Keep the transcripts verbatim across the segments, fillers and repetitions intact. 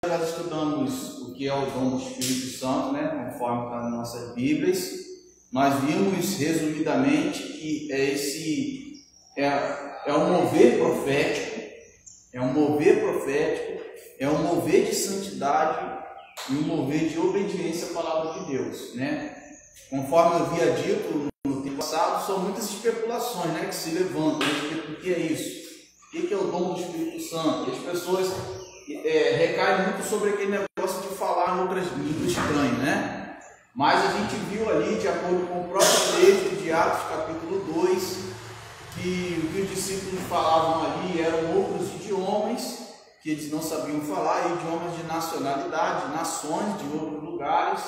nós estudamos o que é o dom do Espírito Santo, né, conforme está nas nossas Bíblias. Nós vimos resumidamente que é esse é, é um mover profético, é um mover profético, é um mover de santidade e um mover de obediência à palavra de Deus, né? Conforme eu havia dito no tempo passado, são muitas especulações, né, que se levantam a respeito do que é isso, o que é o dom do Espírito Santo. E as pessoas é, recaem muito sobre aquele negócio de falar em outras línguas estranhas, né? Mas a gente viu ali, de acordo com o próprio texto de Atos capítulo dois, que o que os discípulos falavam ali eram outros idiomas que eles não sabiam falar, idiomas de nacionalidade, nações de outros lugares,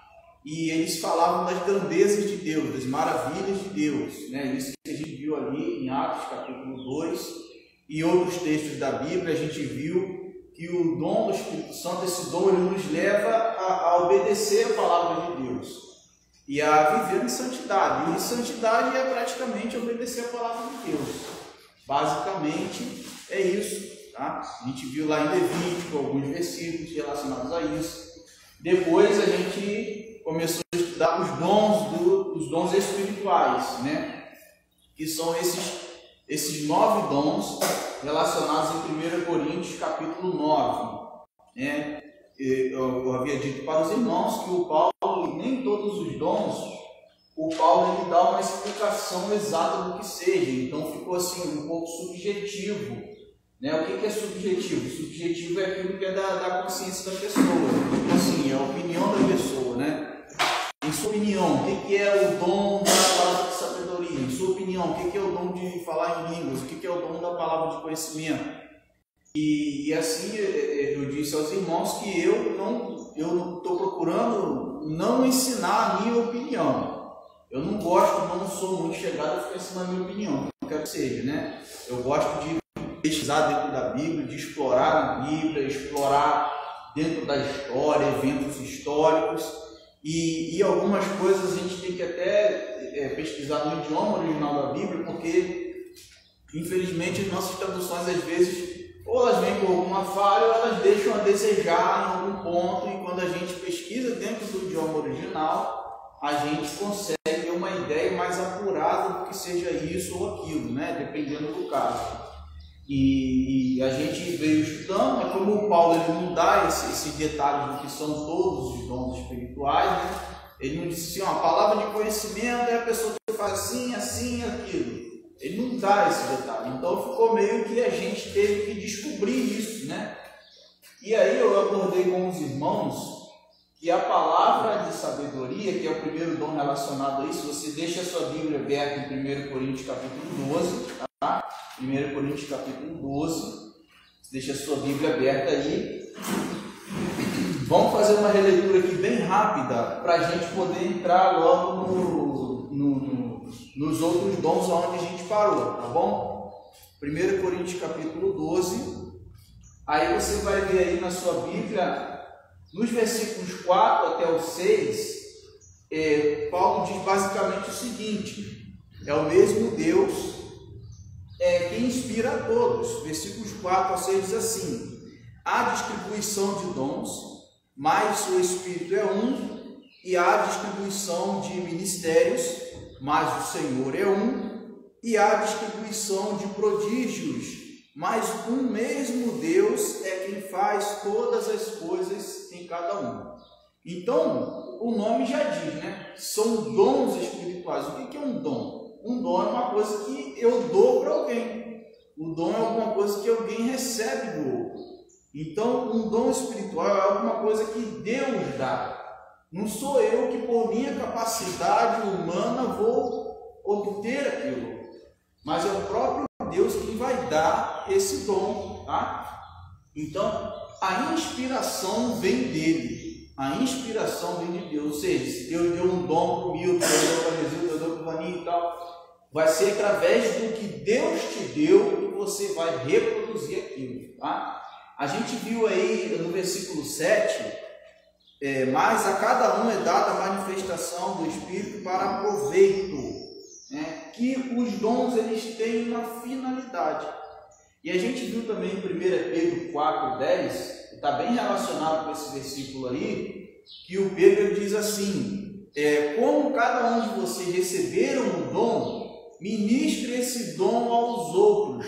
e eles falavam das grandezas de Deus, das maravilhas de Deus, né? Isso que a gente viu ali em Atos capítulo dois e outros textos da Bíblia. A gente viu que o dom do Espírito Santo, esse dom, ele nos leva a, a obedecer a palavra de Deus e a viver em santidade. E santidade é praticamente obedecer a palavra de Deus. Basicamente é isso. Tá? A gente viu lá em Levítico alguns versículos relacionados a isso. Depois a gente começou a estudar os dons, do, os dons espirituais, né? Que são esses, esses nove dons relacionados em primeira Coríntios capítulo nove. Né? Eu, eu havia dito para os irmãos que o Paulo, nem todos os dons, o Paulo ele dá uma explicação exata do que seja. Então ficou assim um pouco subjetivo. Né? O que é subjetivo? Subjetivo é aquilo que é da, da consciência da pessoa, tipo assim, é a opinião da pessoa, né? Em sua opinião, o que é o dom da palavra de sabedoria? Em sua opinião, o que é o dom de falar em línguas? O que é o dom da palavra de conhecimento? E, e assim eu disse aos irmãos que eu não eu estou procurando não ensinar a minha opinião. Eu não gosto, não sou muito chegado a ficar ensinando a minha opinião, não quero que seja, né? Eu gosto de pesquisar dentro da Bíblia, de explorar a Bíblia, explorar dentro da história, eventos históricos, e, e algumas coisas a gente tem que até é, pesquisar no idioma original da Bíblia, porque infelizmente as nossas traduções às vezes ou elas vêm com alguma falha ou elas deixam a desejar em algum ponto, e quando a gente pesquisa dentro do idioma original a gente consegue ter uma ideia mais apurada do que seja isso ou aquilo, né? Dependendo do caso. E, e a gente veio estudando, mas como o Paulo ele não dá esse, esse detalhe do que são todos os dons espirituais, né? Ele não diz assim, ó, a palavra de conhecimento é a pessoa que faz assim, assim, aquilo. Ele não dá esse detalhe. Então ficou meio que a gente teve que descobrir isso, né? E aí eu abordei com os irmãos que a palavra de sabedoria, que é o primeiro dom relacionado a isso, você deixa a sua Bíblia aberta em primeira Coríntios capítulo doze, tá? primeira Coríntios capítulo doze, deixa a sua Bíblia aberta aí. Vamos fazer uma releitura aqui bem rápida para a gente poder entrar logo no, no, no, nos outros dons onde a gente parou, tá bom? primeira Coríntios capítulo doze, aí você vai ver aí na sua Bíblia, nos versículos quatro até o seis, é, Paulo diz basicamente o seguinte: é o mesmo Deus é, que inspira a todos. Versículos quatro a seis diz assim: há distribuição de dons, mas o Espírito é um, e há distribuição de ministérios, mas o Senhor é um, e há distribuição de prodígios, mas um mesmo Deus é quem faz todas as coisas em cada um. Então, o nome já diz, né? São dons espirituais. O que é um dom? Um dom é uma coisa que eu dou para alguém. O dom é alguma coisa que alguém recebe do outro. Então, um dom espiritual é alguma coisa que Deus dá. Não sou eu que, por minha capacidade humana, vou obter aquilo. Mas é o próprio Deus que vai dar esse dom, tá? Então, a inspiração vem dele. A inspiração vem de Deus. Ou seja, se Deus deu um dom para o Milton, Deus deu para o Brasil, Deus deu para o Vaninho e tal, vai ser através do que Deus te deu que você vai reproduzir aquilo, tá? A gente viu aí no versículo sete, é, mas a cada um é dada a manifestação do Espírito para proveito, né? Que os dons eles têm uma finalidade. E a gente viu também em primeira Pedro quatro, dez, está bem relacionado com esse versículo aí, que o Pedro diz assim, é, como cada um de vocês receberam um dom, ministre esse dom aos outros,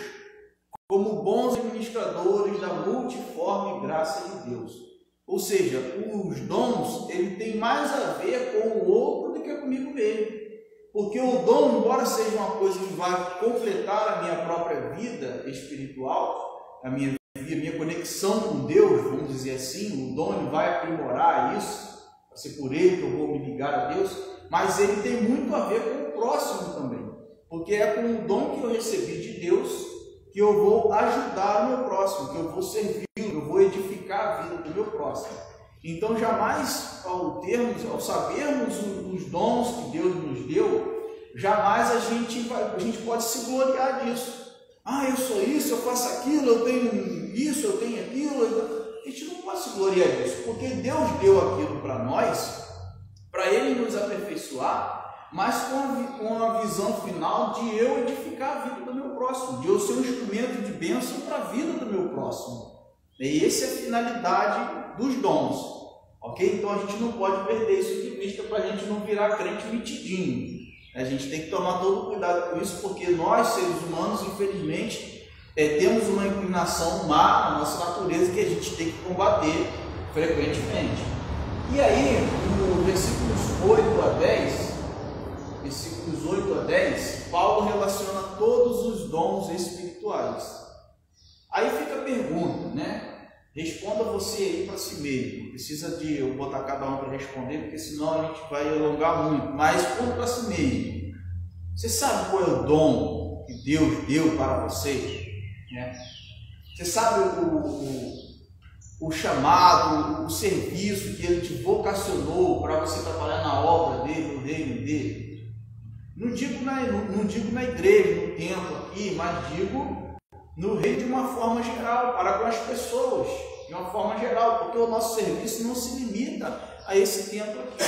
como bons administradores da multiforme graça de Deus. Ou seja, os dons, ele tem mais a ver com o outro do que comigo mesmo. Porque o dom, embora seja uma coisa que vai completar a minha própria vida espiritual, a minha, a minha conexão com Deus, vamos dizer assim, o dom ele vai aprimorar isso, vai ser por ele que eu vou me ligar a Deus, mas ele tem muito a ver com o próximo também. Porque é com o dom que eu recebi de Deus que eu vou ajudar o meu próximo, que eu vou servir, que eu vou edificar a vida do meu próximo. Então, jamais, ao termos, ao sabermos os dons que Deus nos deu, jamais a gente, vai, a gente pode se gloriar disso. Ah, eu sou isso, eu faço aquilo, eu tenho isso, eu tenho aquilo. A gente não pode se gloriar disso, porque Deus deu aquilo para nós, para Ele nos aperfeiçoar, mas com a, com a visão final de eu edificar a vida do meu próximo, de eu ser um instrumento de bênção para a vida do meu próximo. E essa é a finalidade dos dons, ok? Então a gente não pode perder isso de vista para a gente não virar crente metidinho. A gente tem que tomar todo cuidado com isso, porque nós, seres humanos, infelizmente, é, temos uma inclinação má na nossa natureza que a gente tem que combater frequentemente. E aí, no versículos oito a dez, versículos oito a dez, Paulo relaciona todos os dons espirituais. Aí fica a pergunta, né? Responda você aí para si mesmo. Não precisa de eu botar cada um para responder, porque senão a gente vai alongar muito. Mas responda para si mesmo. Você sabe qual é o dom que Deus deu para você? Né? Você sabe o, o, o chamado, o serviço que Ele te vocacionou para você trabalhar na obra dele, no reino dele? Não digo na, não, não digo na igreja, no templo aqui, mas digo no reino de uma forma geral, para com as pessoas, de uma forma geral, porque o nosso serviço não se limita a esse tempo aqui.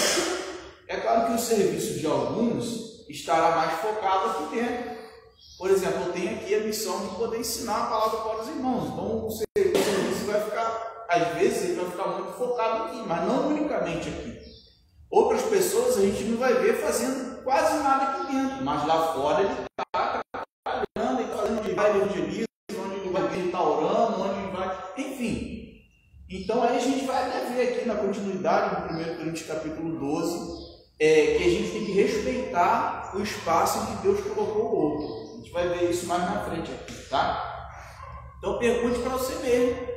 É claro que o serviço de alguns estará mais focado aqui dentro. Por exemplo, eu tenho aqui a missão de poder ensinar a palavra para os irmãos, então o serviço vai ficar, às vezes ele vai ficar muito focado aqui, mas não unicamente aqui. Outras pessoas a gente não vai ver fazendo quase nada aqui dentro, mas lá fora ele está trabalhando e fazendo de vai evangelismo, ele está orando, onde ele vai, enfim. Então aí a gente vai até ver aqui na continuidade, no primeiro Coríntios capítulo doze, é, que a gente tem que respeitar o espaço em que Deus colocou o outro. A gente vai ver isso mais na frente aqui, tá? Então pergunte para você mesmo.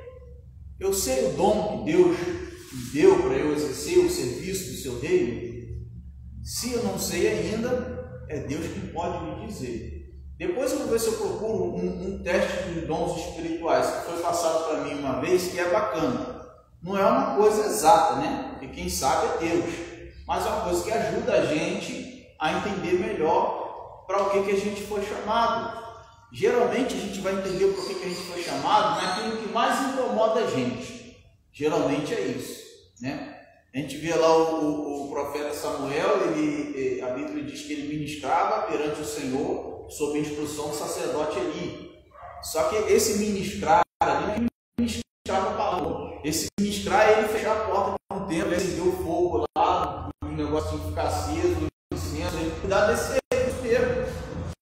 Eu sei o dom que Deus me deu para eu exercer o serviço do seu reino? Se eu não sei ainda, é Deus que pode me dizer. Depois eu vou ver se eu procuro um, um teste de dons espirituais que foi passado para mim uma vez, que é bacana. Não é uma coisa exata, né? Porque quem sabe é Deus. Mas é uma coisa que ajuda a gente a entender melhor para o que, que a gente foi chamado. Geralmente a gente vai entender por que, que a gente foi chamado naquilo que mais incomoda a gente. Geralmente é isso, né? A gente vê lá o, o, o profeta Samuel, ele, a Bíblia diz que ele ministrava perante o Senhor sob a instrução do sacerdote Eli. Só que esse ministrar ali não ministrava a palavra. Esse ministrar é ele fechar a porta de um templo, acender o fogo lá, o negócio de ficar aceso, o incenso, ele cuidar desse termo.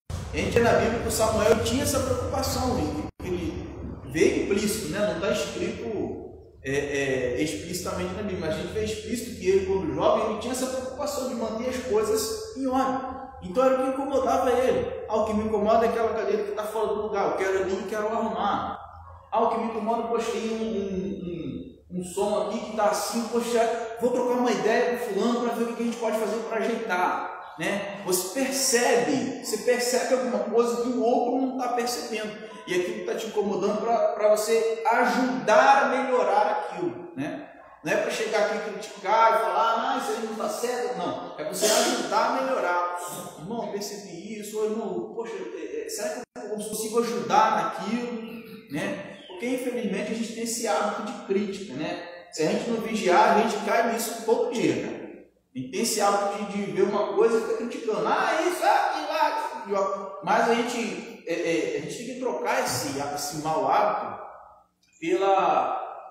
A gente vê na Bíblia que o Samuel tinha essa preocupação, ele veio implícito, né? Não está escrito é, é, explicitamente na Bíblia, mas a gente vê explícito que ele, quando jovem, ele tinha essa preocupação de manter as coisas em ordem. Então era o que incomodava ele. Ah, o que me incomoda é aquela cadeira que está fora do lugar, eu quero ali e quero arrumar. Ah, o que me incomoda, poxa, tem um, um, um, um som aqui que está assim, poxa, vou trocar uma ideia com fulano para ver o que a gente pode fazer para ajeitar. Né? Você percebe, você percebe alguma coisa que o outro não está percebendo. E aquilo está te incomodando para você ajudar a melhorar aquilo. Né? Não é para chegar aqui e criticar e falar, ah, isso aí não está certo. Não, é para você ajudar a melhorar. Irmão, eu percebi isso. Ou, irmão, poxa, será que eu consigo ajudar naquilo? Né? Porque infelizmente a gente tem esse hábito de crítica. Né? Se a gente não vigiar, a gente cai nisso todo dia. Cara. E tem esse hábito de, de ver uma coisa e fica criticando. Ah, isso, ah, aquilo, lá. Mas a gente, é, é, a gente tem que trocar esse, esse mau hábito pela,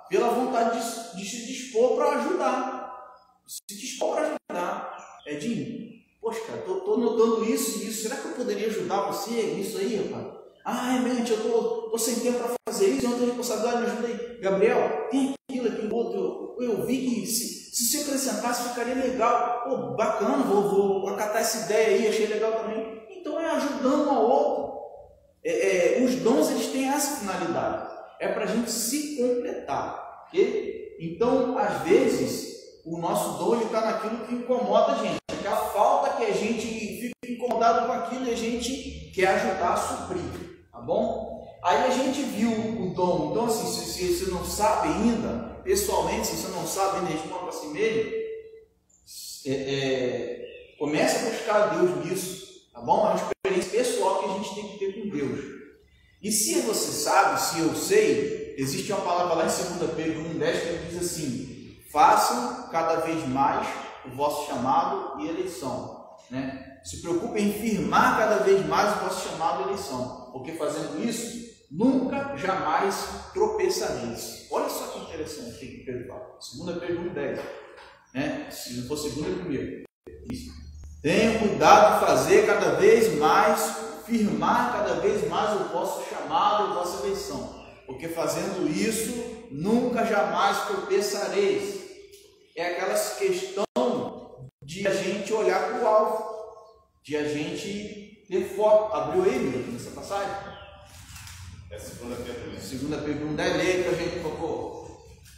pela vontade de, de se dispor para ajudar. Se dispor para ajudar. Edinho, poxa, cara, tô, tô notando isso e isso. Será que eu poderia ajudar você nisso aí, rapaz? Ah, realmente, eu tô, tô sem tempo para fazer isso, eu não tenho responsabilidade, me ajuda aí. Gabriel, tem aquilo, aquilo, outro. Eu, eu vi que se, se você acrescentasse, ficaria legal. Pô, bacana, vou, vou acatar essa ideia aí, achei legal também. Então é ajudando um ao outro. É, é, os dons, eles têm essa finalidade. É para a gente se completar. Okay? Então, às vezes, o nosso dom está naquilo que incomoda a gente. É a falta que a gente fica incomodado com aquilo e a gente quer ajudar a suprir. Tá bom? Aí a gente viu o dom. Então, assim, se, se você não sabe ainda, pessoalmente, se você não sabe ainda, responda para si mesmo, é, é, comece a buscar a Deus nisso. Tá bom? É uma experiência pessoal que a gente tem que ter com Deus. E se você sabe, se eu sei, existe uma palavra lá em segunda Pedro um, dez que diz assim: façam cada vez mais o vosso chamado e eleição. Né? Se preocupem em firmar cada vez mais o vosso chamado e eleição. Porque fazendo isso, nunca, jamais tropeçareis. Olha só que interessante que Pedro fala. segunda Pedro um, dez. Né? Se não for segunda, é primeiro. Isso. Tenham cuidado de fazer cada vez mais, firmar cada vez mais o vosso chamado e a vossa eleição. Porque fazendo isso, nunca, jamais tropeçareis. É aquela questão de a gente olhar para o alvo, de a gente ter foco. Abriu aí, meu, nessa passagem? É segunda Pedro. segunda Pedro um, dez, leia que a gente colocou.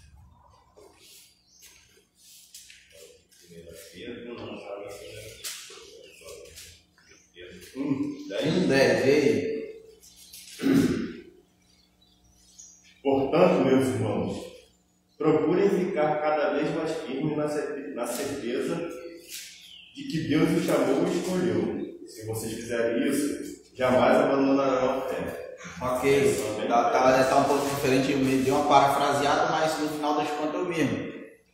Um, dez, ei. Portanto, meus irmãos, procurem ficar cada vez mais firmes na certeza de que Deus os chamou e escolheu. Se vocês fizerem isso, jamais abandonarão a fé. Ok, tá, tá, tá um pouco diferente, eu me dei uma parafraseada, mas no final das contas é o mesmo.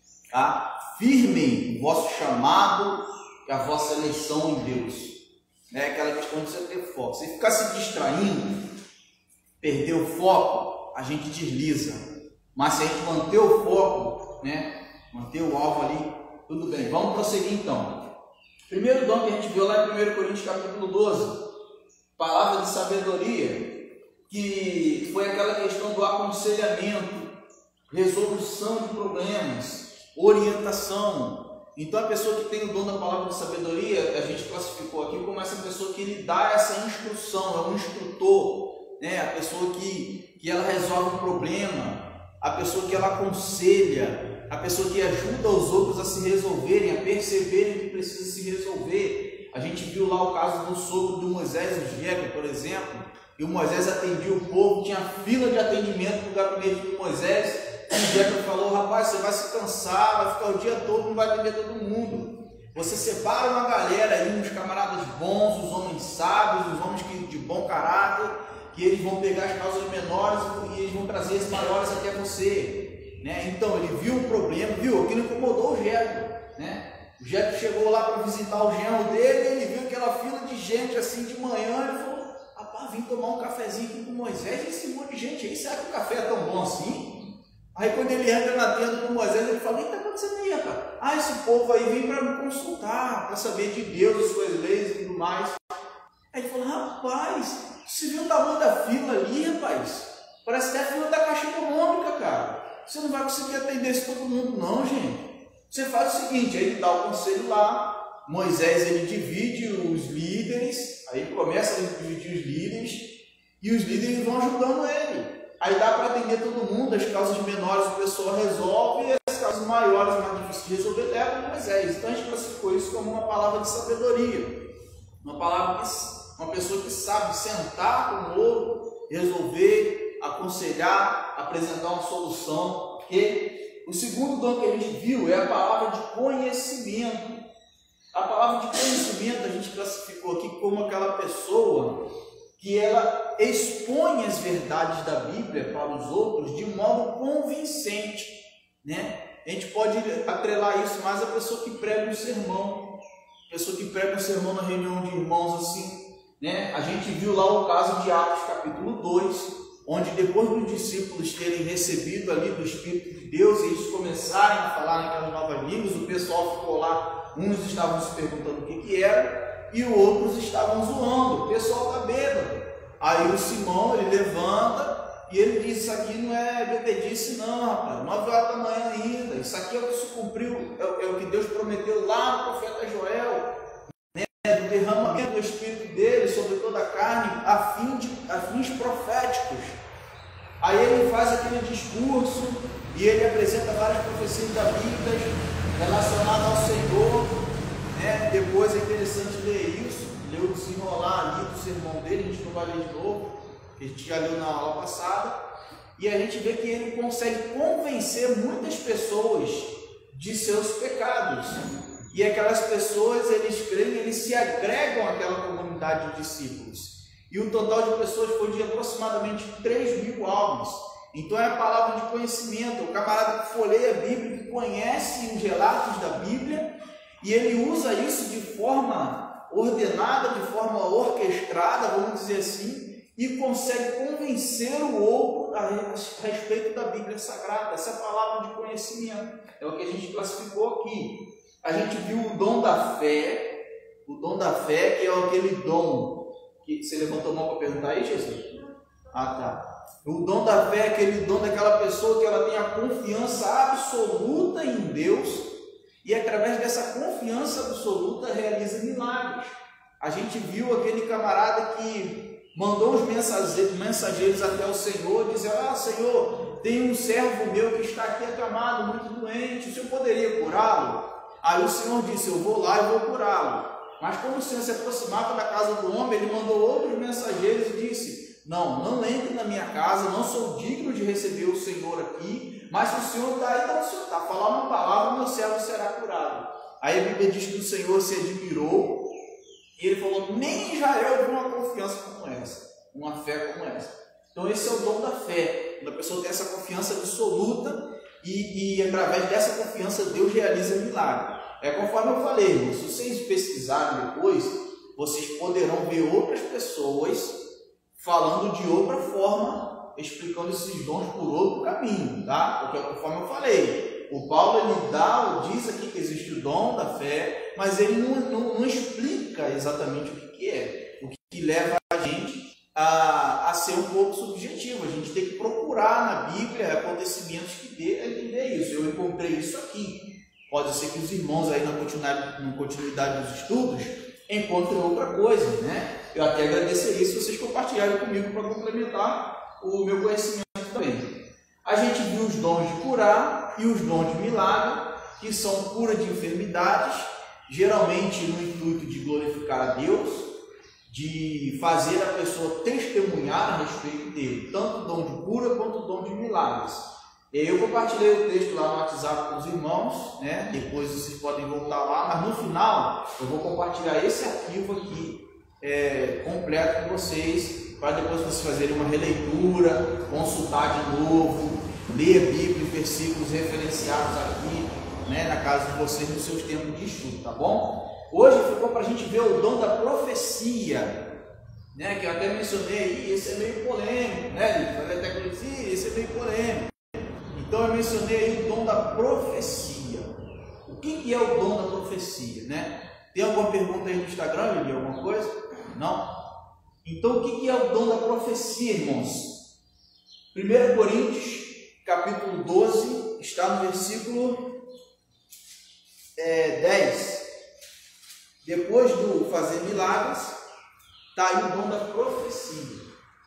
Tá? Firmem o vosso chamado e a vossa eleição em Deus. É aquela questão de você ter foco. Se ficar se distraindo, perder o foco, a gente desliza. Mas se a gente manter o foco, né, manter o alvo ali, tudo bem. Vamos prosseguir então. Primeiro dom que a gente viu lá em primeiro Coríntios capítulo doze, palavra de sabedoria, que foi aquela questão do aconselhamento, resolução de problemas, orientação. Então a pessoa que tem o dom da palavra de sabedoria, a gente classificou aqui como essa pessoa que lhe dá essa instrução, é um instrutor, né? A pessoa que, que ela resolve um problema, a pessoa que ela aconselha, a pessoa que ajuda os outros a se resolverem, a perceberem que precisa se resolver. A gente viu lá o caso do sogro de Moisés e Jetro, por exemplo, e o Moisés atendia o povo, tinha fila de atendimento no gabinete de Moisés. E o Jetro falou: rapaz, você vai se cansar, vai ficar o dia todo, não vai atender todo mundo. Você separa uma galera aí, uns camaradas bons, os homens sábios, os homens que, de bom caráter, que eles vão pegar as causas menores e eles vão trazer as maiores até você. Né? Então ele viu o problema, viu? Aquilo incomodou o Jetro. Né? O Jetro chegou lá para visitar o genro dele, ele viu aquela fila de gente assim de manhã, ele falou: rapaz, vim tomar um cafezinho aqui com Moisés, esse monte de gente aí, será que o café é tão bom assim? Aí quando ele entra na tenda com Moisés, ele fala: o que está acontecendo aí, rapaz? Ah, esse povo aí vem para me consultar, para saber de Deus, as suas leis e tudo mais. Aí ele falou: rapaz, você viu o tamanho da fila ali, rapaz? Parece até a fila da Caixa Econômica, cara. Você não vai conseguir atender isso todo mundo não, gente. Você faz o seguinte, aí ele dá o conselho lá, Moisés ele divide os líderes, aí começa a dividir os líderes, e os líderes vão ajudando ele. Aí dá para atender todo mundo, as causas menores o pessoal resolve, e as causas maiores, mais difíceis de resolver, leva a Moisés. Então a gente classificou isso como uma palavra de sabedoria, uma palavra que uma pessoa que sabe sentar com o outro, resolver, aconselhar, apresentar uma solução. Okay? O segundo dom que a gente viu é a palavra de conhecimento. A palavra de conhecimento a gente classificou aqui como aquela pessoa que ela expõe as verdades da Bíblia para os outros de modo convincente, né? A gente pode atrelar isso mais à pessoa que prega um sermão, pessoa que prega um sermão na reunião de irmãos assim, né? A gente viu lá o caso de Atos capítulo dois, onde depois dos discípulos terem recebido ali do Espírito de Deus e eles começarem a falar naquelas novas línguas, o pessoal ficou lá, uns estavam se perguntando o que que era e outros estavam zoando, o pessoal está bêbado. Aí o Simão, ele levanta e ele diz, isso aqui não é bebedice não, rapaz, nove horas da manhã ainda, isso aqui é o que se cumpriu, é, é o que Deus prometeu lá no profeta Joel, né, do derramamento do Espírito dele sobre toda a carne, a, fim de, a fins proféticos. Aí ele faz aquele discurso e ele apresenta várias profecias da Bíblia relacionadas ao Senhor, né? Depois é interessante ler isso, ler o desenrolar ali do sermão dele, a gente não vai ler de novo, que a gente já leu na aula passada, e a gente vê que ele consegue convencer muitas pessoas de seus pecados, e aquelas pessoas, eles creem, eles se agregam àquela comunidade de discípulos, e o total de pessoas foi de aproximadamente três mil almas. Então é a palavra de conhecimento, o camarada que folheia a Bíblia, que conhece os relatos da Bíblia, e ele usa isso de forma ordenada, de forma orquestrada, vamos dizer assim, e consegue convencer o outro a respeito da Bíblia Sagrada. Essa é a palavra de conhecimento, é o que a gente classificou aqui. A gente viu o dom da fé, o dom da fé, que é aquele dom que você levantou a mão para perguntar aí, Jesus? Ah, tá. O dom da fé é aquele dom daquela pessoa que ela tem a confiança absoluta em Deus e através dessa confiança absoluta realiza milagres. A gente viu aquele camarada que mandou os mensageiros até o Senhor, dizendo, ah, Senhor, tem um servo meu que está aqui acamado, muito doente, o Senhor poderia curá-lo? Aí o Senhor disse, eu vou lá e vou curá-lo. Mas quando o Senhor se aproximava da casa do homem, ele mandou outros mensageiros e disse, não, não entre na minha casa, não sou digno de receber o Senhor aqui, mas se o Senhor está aí, então o Senhor está, falar uma palavra, meu servo será curado. Aí a Bíblia diz que o Senhor se admirou, e ele falou, nem em Israel eu vi uma confiança como essa, uma fé como essa. Então esse é o dom da fé, quando a pessoa tem essa confiança absoluta, e, e através dessa confiança Deus realiza milagre. É conforme eu falei, irmãos, se vocês pesquisarem depois, vocês poderão ver outras pessoas falando de outra forma, explicando esses dons por outro caminho, tá? Porque conforme eu falei, o Paulo ele dá, diz aqui que existe o dom da fé, mas ele não, não, não explica exatamente o que, que é, o que, que leva a gente a, a ser um pouco subjetivo. A gente tem que procurar na Bíblia acontecimentos que dê a entender isso. Eu encontrei isso aqui. Pode ser que os irmãos aí na continuidade, na continuidade dos estudos encontrem outra coisa, né? Eu até agradeceria se vocês compartilharem comigo para complementar o meu conhecimento também. A gente viu os dons de curar e os dons de milagre, que são cura de enfermidades, geralmente no intuito de glorificar a Deus, de fazer a pessoa testemunhar a respeito dele, tanto o dom de cura quanto o dom de milagres. Eu compartilhei o texto lá no WhatsApp com os irmãos, né? Depois vocês podem voltar lá, mas no final eu vou compartilhar esse arquivo aqui é, completo com vocês, para depois vocês fazerem uma releitura, consultar de novo, ler a Bíblia, versículos referenciados aqui, né, na casa de vocês nos seus tempos de estudo, tá bom? Hoje ficou para a gente ver o dom da profecia, né? Que eu até mencionei aí, esse é meio polêmico, né? Falei até que esse é meio polêmico. Então eu mencionei aí o dom da profecia. O que, que é o dom da profecia, né? Tem alguma pergunta aí no Instagram, Lili? Alguma coisa? Não? Então o que, que é o dom da profecia, irmãos? primeira Coríntios, capítulo doze, está no versículo é, dez. Depois do fazer milagres, está aí o dom da profecia.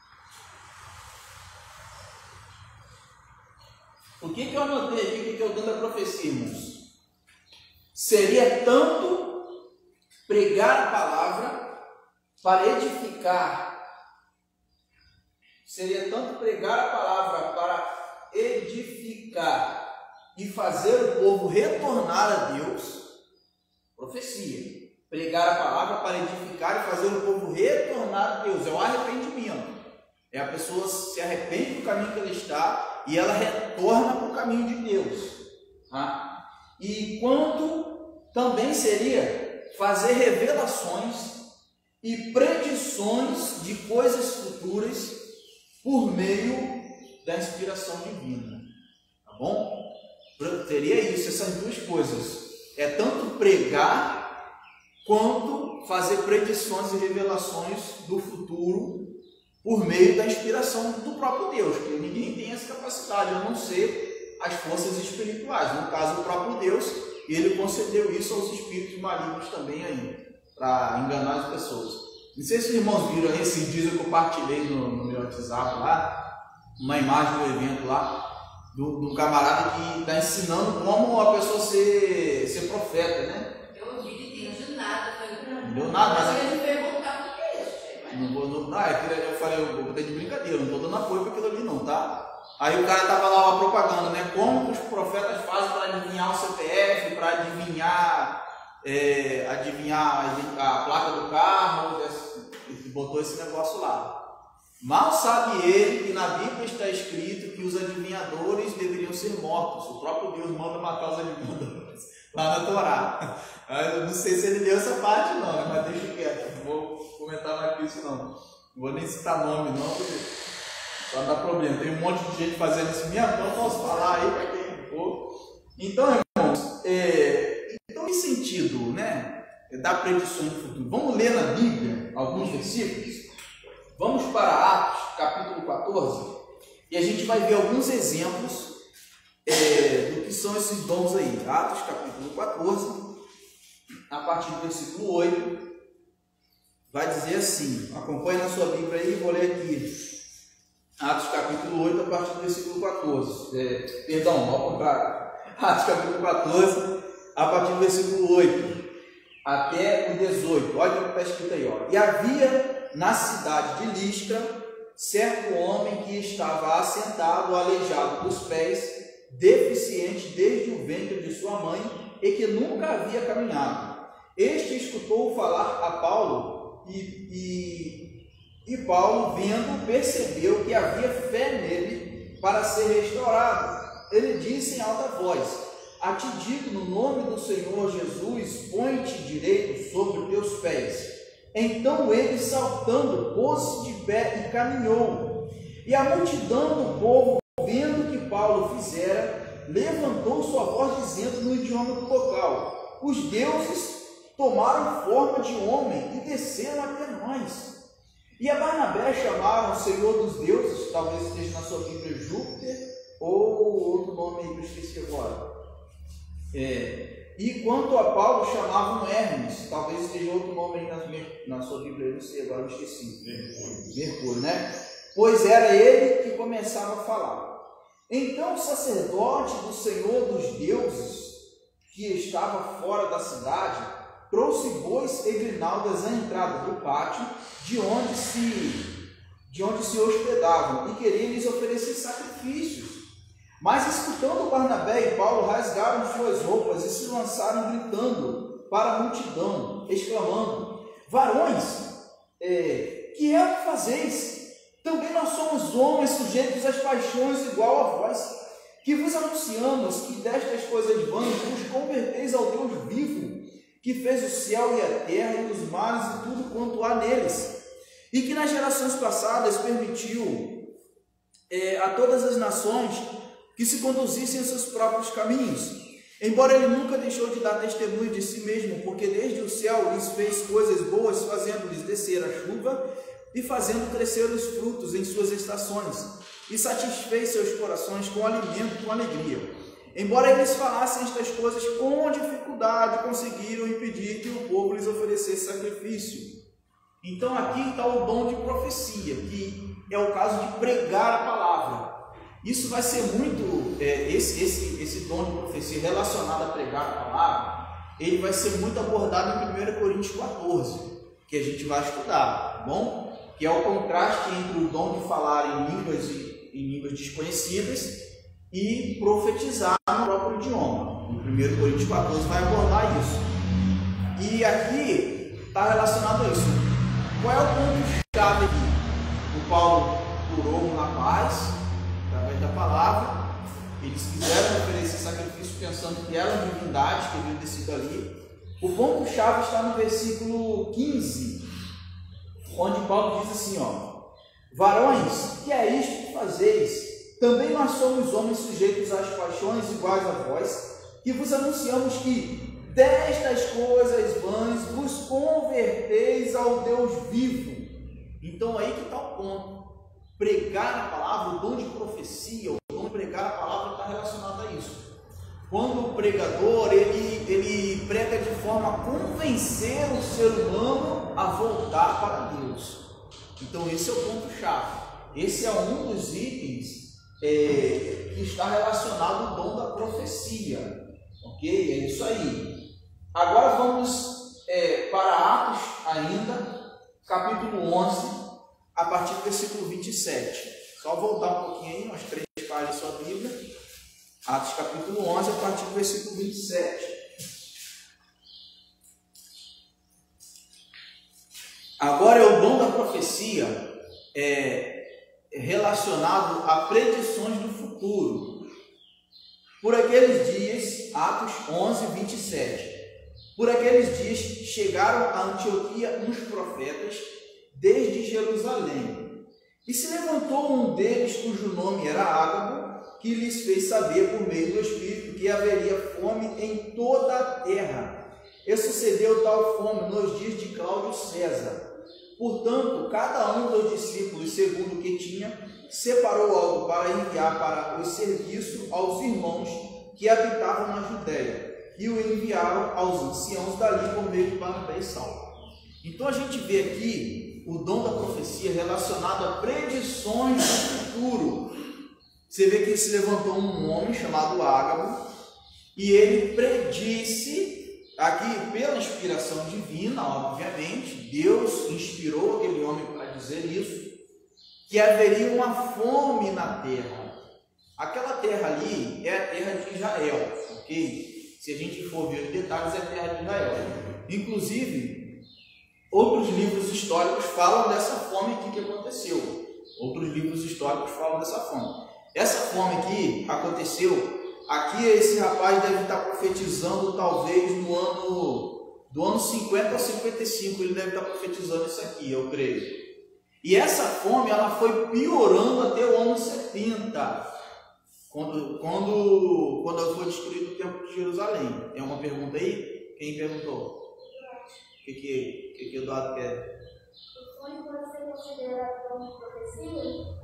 O que, que eu anotei aqui, o que é o dom da profecia, irmãos? Seria tanto pregar a palavra para edificar, seria tanto pregar a palavra para edificar e fazer o povo retornar a Deus, profecia. Pregar a palavra para edificar e fazer o povo retornar a Deus, é o arrependimento. É a pessoa se arrepende do caminho que ela está e ela retorna para o caminho de Deus. Tá? E quanto também seria fazer revelações e predições de coisas futuras por meio da inspiração divina. Tá bom? Teria isso, essas duas coisas. É tanto pregar, quanto fazer predições e revelações do futuro por meio da inspiração do próprio Deus, porque ninguém tem essa capacidade, a não ser as forças espirituais. No caso, o próprio Deus, e ele concedeu isso aos espíritos malignos também aí, para enganar as pessoas. Não sei se os irmãos viram aí, esses dias eu compartilhei no, no meu WhatsApp lá, uma imagem do evento lá, do, do camarada que está ensinando como a pessoa ser, ser profeta, né? Eu vi, não entendo nada, foi não deu nada, mas né? ele perguntar o texto. Não vou, não, não, é que eu falei, eu botei de brincadeira, não estou dando apoio para aquilo ali não, tá? Aí o cara estava lá, uma propaganda, né? Como os profetas fazem para adivinhar o C P F, para adivinhar, é, adivinhar a, a placa do carro, e botou esse negócio lá. Mal sabe ele que na Bíblia está escrito que os adivinhadores deveriam ser mortos. O próprio Deus manda matar os adivinhadores lá na Torá. Eu não sei se ele deu essa parte não, mas deixa quieto, não vou comentar mais que isso não. Não vou nem citar nome não, porque para não dar problema. Tem um monte de gente fazendo isso mesmo, então posso falar aí para quem for. Então, irmãos, é, então em sentido, né, da predição do futuro, vamos ler na Bíblia alguns versículos. Vamos para Atos, capítulo quatorze, e a gente vai ver alguns exemplos é, do que são esses dons aí. Atos, capítulo quatorze, a partir do versículo oito, vai dizer assim, acompanhe na sua Bíblia aí, vou ler aqui. Atos, capítulo oito, a partir do versículo quatorze. É, perdão, ao contrário. Atos, capítulo quatorze, a partir do versículo oito até o dezoito. Olha o que está escrito aí, ó. E havia na cidade de Listra, certo homem que estava assentado, aleijado dos pés, deficiente desde o ventre de sua mãe, e que nunca havia caminhado. Este escutou falar a Paulo, e, e, e Paulo, vendo, percebeu que havia fé nele para ser restaurado. Ele disse em alta voz: a ti digo, no nome do Senhor Jesus, põe-te direito sobre os teus pés. Então ele, saltando, pôs-se de pé e caminhou. E a multidão do povo, vendo o que Paulo fizera, levantou sua voz, dizendo no idioma do local: os deuses tomaram forma de homem e desceram até nós. E a Barnabé chamaram o Senhor dos deuses, talvez esteja na sua Bíblia Júpiter, ou outro nome aí que eu esqueci agora. É... E quanto a Paulo, chamavam Hermes, talvez esteja outro nome aí na, na sua Bíblia, eu não sei, agora eu esqueci. Mercúrio. Mercúrio, né? Pois era ele que começava a falar. Então o sacerdote do Senhor dos deuses, que estava fora da cidade, trouxe bois e grinaldas à entrada do pátio, de onde se, de onde se hospedavam, e queria lhes oferecer sacrifícios. Mas escutando Barnabé e Paulo, rasgaram suas roupas e se lançaram gritando para a multidão, exclamando: varões, é, que é o que fazeis? Também nós somos homens sujeitos às paixões igual a vós, que vos anunciamos que destas coisas vãs vos converteis ao Deus vivo, que fez o céu e a terra e os mares e tudo quanto há neles, e que nas gerações passadas permitiu é, a todas as nações que se conduzissem os seus próprios caminhos, embora ele nunca deixou de dar testemunho de si mesmo, porque desde o céu lhes fez coisas boas, fazendo-lhes descer a chuva e fazendo crescer os frutos em suas estações, e satisfez seus corações com alimento e com alegria. Embora eles falassem estas coisas, com dificuldade conseguiram impedir que o povo lhes oferecesse sacrifício. Então aqui está o dom de profecia, que é o caso de pregar a palavra. Isso vai ser muito, é, esse, esse, esse dom de profecia relacionado a pregar a palavra, ele vai ser muito abordado em primeira Coríntios quatorze, que a gente vai estudar, tá bom? Que é o contraste entre o dom de falar em línguas, em línguas desconhecidas e profetizar no próprio idioma. Em primeira Coríntios quatorze vai abordar isso. E aqui está relacionado a isso. Qual é o ponto-chave aqui? O Paulo curou um rapaz da palavra, eles quiseram oferecer sacrifício pensando que eram divindades que haviam descido ali. O ponto-chave está no versículo quinze, onde Paulo diz assim, ó: Varões, que é isto que fazeis? Também nós somos homens sujeitos às paixões iguais a vós, que vos anunciamos que destas coisas vãs vos converteis ao Deus vivo. Então aí que está o ponto. Pregar a palavra, o dom de profecia, o dom de pregar a palavra está relacionado a isso. Quando o pregador, ele, ele prega de forma a convencer o ser humano a voltar para Deus. Então esse é o ponto-chave. Esse é um dos itens é, que está relacionado ao dom da profecia. Ok? É isso aí. Agora vamos é, para Atos ainda, capítulo onze, a partir do versículo vinte e sete. Só voltar um pouquinho aí, umas três páginas da sua Bíblia. Atos capítulo onze, a partir do versículo vinte e sete. Agora é o dom da profecia é, relacionado a predições do futuro. Por aqueles dias, Atos onze, vinte e sete. Por aqueles dias chegaram a Antioquia uns profetas desde Jerusalém. E se levantou um deles, cujo nome era Ágabo, que lhes fez saber por meio do Espírito que haveria fome em toda a terra. E sucedeu tal fome nos dias de Cláudio César. Portanto, cada um dos discípulos, segundo o que tinha, separou algo para enviar para o serviço aos irmãos que habitavam na Judéia, e o enviaram aos anciãos dali por meio de Barnabé e Saulo. Então a gente vê aqui o dom da profecia relacionado a predições do futuro. Você vê que se levantou um homem chamado Ágabo e ele predisse, aqui pela inspiração divina, obviamente, Deus inspirou aquele homem para dizer isso, que haveria uma fome na terra. Aquela terra ali é a terra de Israel, ok? Se a gente for ver os detalhes, é a terra de Israel. Inclusive, outros livros históricos falam dessa fome aqui que aconteceu. Outros livros históricos falam dessa fome. Essa fome que aconteceu, aqui esse rapaz deve estar profetizando talvez no ano, do ano cinquenta a cinquenta e cinco, ele deve estar profetizando isso aqui, eu creio. E essa fome, ela foi piorando até o ano setenta, quando, quando, quando foi destruído o templo de Jerusalém. Tem uma pergunta aí? Quem perguntou? O que que, que, que o Eduardo quer? O sonho pode ser considerado como profecia?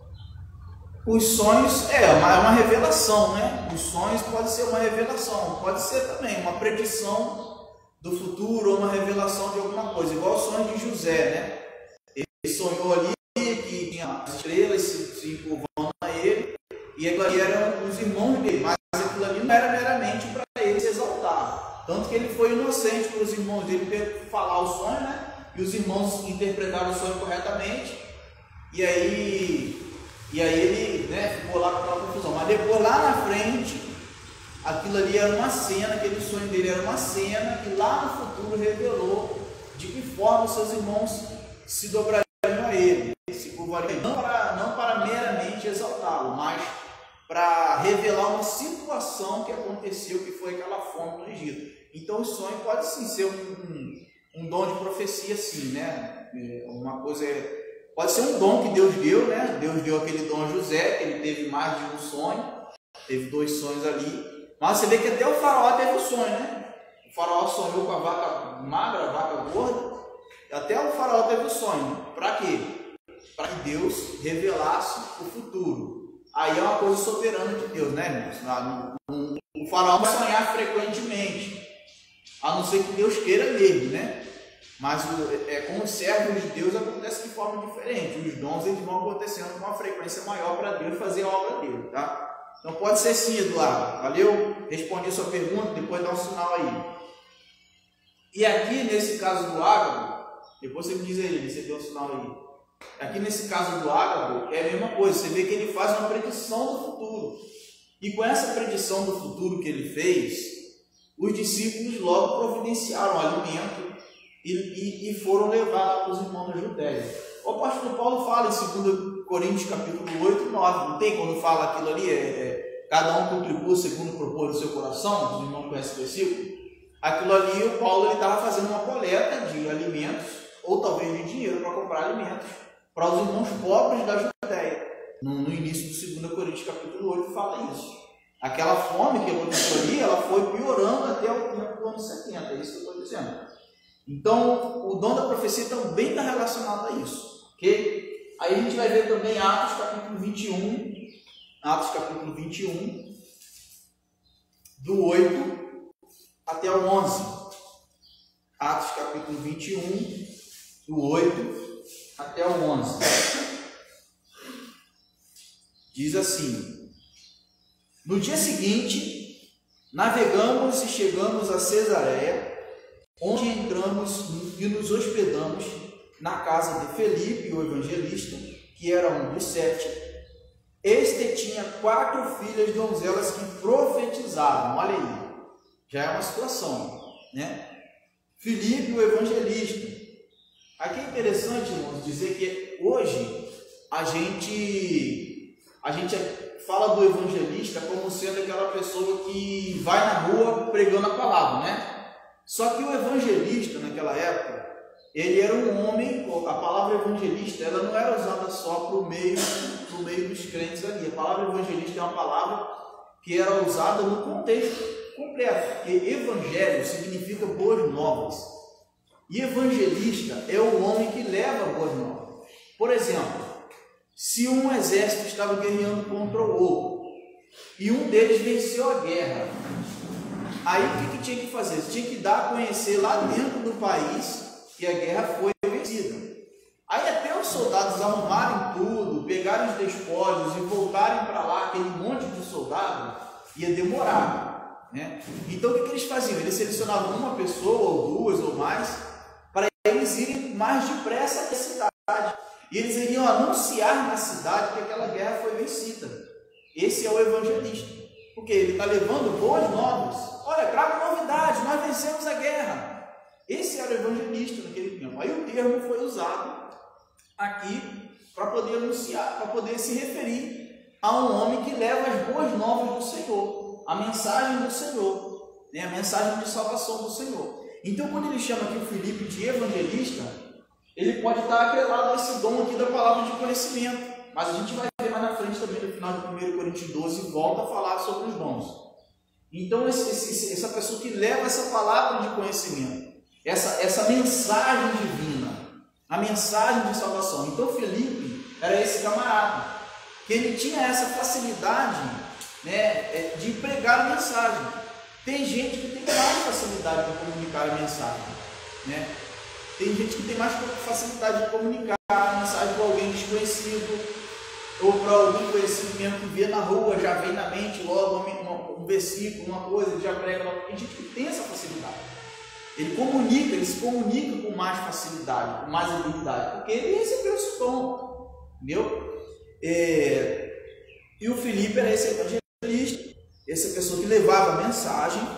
Os sonhos é uma, é uma revelação, né? Os sonhos pode ser uma revelação, pode ser também uma predição do futuro ou uma revelação de alguma coisa, igual o sonho de José, né? Ele sonhou ali que tinha as estrelas se, se encurvando a ele e aquilo ali eram os irmãos dele, mas aquilo ali não era meramente para ele se exaltar. Tanto que ele foi inocente para os irmãos dele falar o sonho, né? E os irmãos interpretaram o sonho corretamente e aí... E aí ele, né, ficou lá com aquela confusão. Mas depois, lá na frente, aquilo ali era uma cena, aquele sonho dele era uma cena que lá no futuro revelou de que forma os seus irmãos se dobrariam a ele, se curvariam, não para, não para meramente exaltá-lo, mas para revelar uma situação que aconteceu, que foi aquela fome no Egito. Então o sonho pode sim ser um, um, um dom de profecia, sim, né? Uma coisa é... Pode ser um dom que Deus deu, né? Deus deu aquele dom a José, que ele teve mais de um sonho, teve dois sonhos ali. Mas você vê que até o faraó teve um sonho, né? O faraó sonhou com a vaca magra, a vaca gorda. Até o faraó teve um sonho. Para quê? Para que Deus revelasse o futuro. Aí é uma coisa soberana de Deus, né, irmãos? O faraó vai sonhar frequentemente, a não ser que Deus queira mesmo, né? Mas é, com os servos de Deus acontece de forma diferente. Os dons eles vão acontecendo com uma frequência maior para Deus fazer a obra dele, tá? Então pode ser sim, Eduardo. Valeu? Respondi a sua pergunta, depois dá um sinal aí. E aqui nesse caso do Ágabo, depois você me diz aí, você deu um sinal aí. Aqui nesse caso do Ágabo é a mesma coisa. Você vê que ele faz uma predição do futuro. E com essa predição do futuro que ele fez, os discípulos logo providenciaram alimento E, e, e foram levados para os irmãos da Judéia. O apóstolo Paulo fala em dois Coríntios capítulo oito e nove, não tem quando fala aquilo ali, é, é, cada um contribua segundo o propor do seu coração, os irmãos conhecem o versículo. Aquilo ali, o Paulo estava fazendo uma coleta de alimentos, ou talvez de dinheiro para comprar alimentos, para os irmãos pobres da Judéia. No, no início do segundo Coríntios capítulo oito fala isso. Aquela fome que aconteceu ali, ela foi piorando até o tempo do ano setenta, é isso que eu estou dizendo. Então, o dom da profecia também está relacionado a isso, ok? Aí a gente vai ver também Atos capítulo vinte e um, Atos capítulo vinte e um, do oito até o onze. Atos capítulo vinte e um, do oito até o onze. Diz assim: no dia seguinte, navegamos e chegamos a Cesareia, onde entramos e nos hospedamos na casa de Felipe, o evangelista, que era um dos sete. Este tinha quatro filhas donzelas que profetizavam. Olha aí, já é uma situação, né? Felipe, o evangelista. Aqui é interessante, irmãos, dizer que hoje a gente a gente fala do evangelista como sendo aquela pessoa que vai na rua pregando a palavra, né? Só que o evangelista naquela época, ele era um homem, a palavra evangelista, ela não era usada só para o meio, pro meio dos crentes ali. A palavra evangelista é uma palavra que era usada no contexto completo, porque evangelho significa boas novas. E evangelista é o homem que leva boas novas. Por exemplo, se um exército estava guerreando contra o outro e um deles venceu a guerra, aí o que, que tinha que fazer? Tinha que dar a conhecer lá dentro do país que a guerra foi vencida. Aí até os soldados arrumarem tudo, pegarem os despojos e voltarem para lá, aquele monte de soldado, ia demorar, né? Então o que, que eles faziam? Eles selecionavam uma pessoa, ou duas, ou mais, para eles irem mais depressa até a cidade. E eles iriam anunciar na cidade que aquela guerra foi vencida. Esse é o evangelista, porque ele está levando boas novas. Olha, traga novidades, nós vencemos a guerra. Esse era o evangelista naquele tempo. Aí o termo foi usado aqui para poder anunciar, para poder se referir a um homem que leva as boas novas do Senhor, a mensagem do Senhor, né? A mensagem de salvação do Senhor. Então, quando ele chama aqui o Filipe de evangelista, ele pode estar atrelado a esse dom aqui da palavra de conhecimento. Mas a gente vai ver mais na frente também, no final de primeiro Coríntios doze, volta a falar sobre os dons. Então, esse, esse, essa pessoa que leva essa palavra de conhecimento, essa, essa mensagem divina, a mensagem de salvação. Então, Felipe era esse camarada, que ele tinha essa facilidade, né, de pregar a mensagem. Tem gente que tem mais facilidade de comunicar a mensagem, né? Tem gente que tem mais facilidade de comunicar a mensagem para alguém desconhecido, ou para alguém conhecido mesmo que vê na rua, já vem na mente logo um, um versículo, uma coisa, ele já prega logo. Tem gente que tem essa facilidade. Ele comunica, ele se comunica com mais facilidade, com mais habilidade, porque ele recebeu esse dom, entendeu? É, e o Filipe era esse evangelista, essa pessoa que levava a mensagem.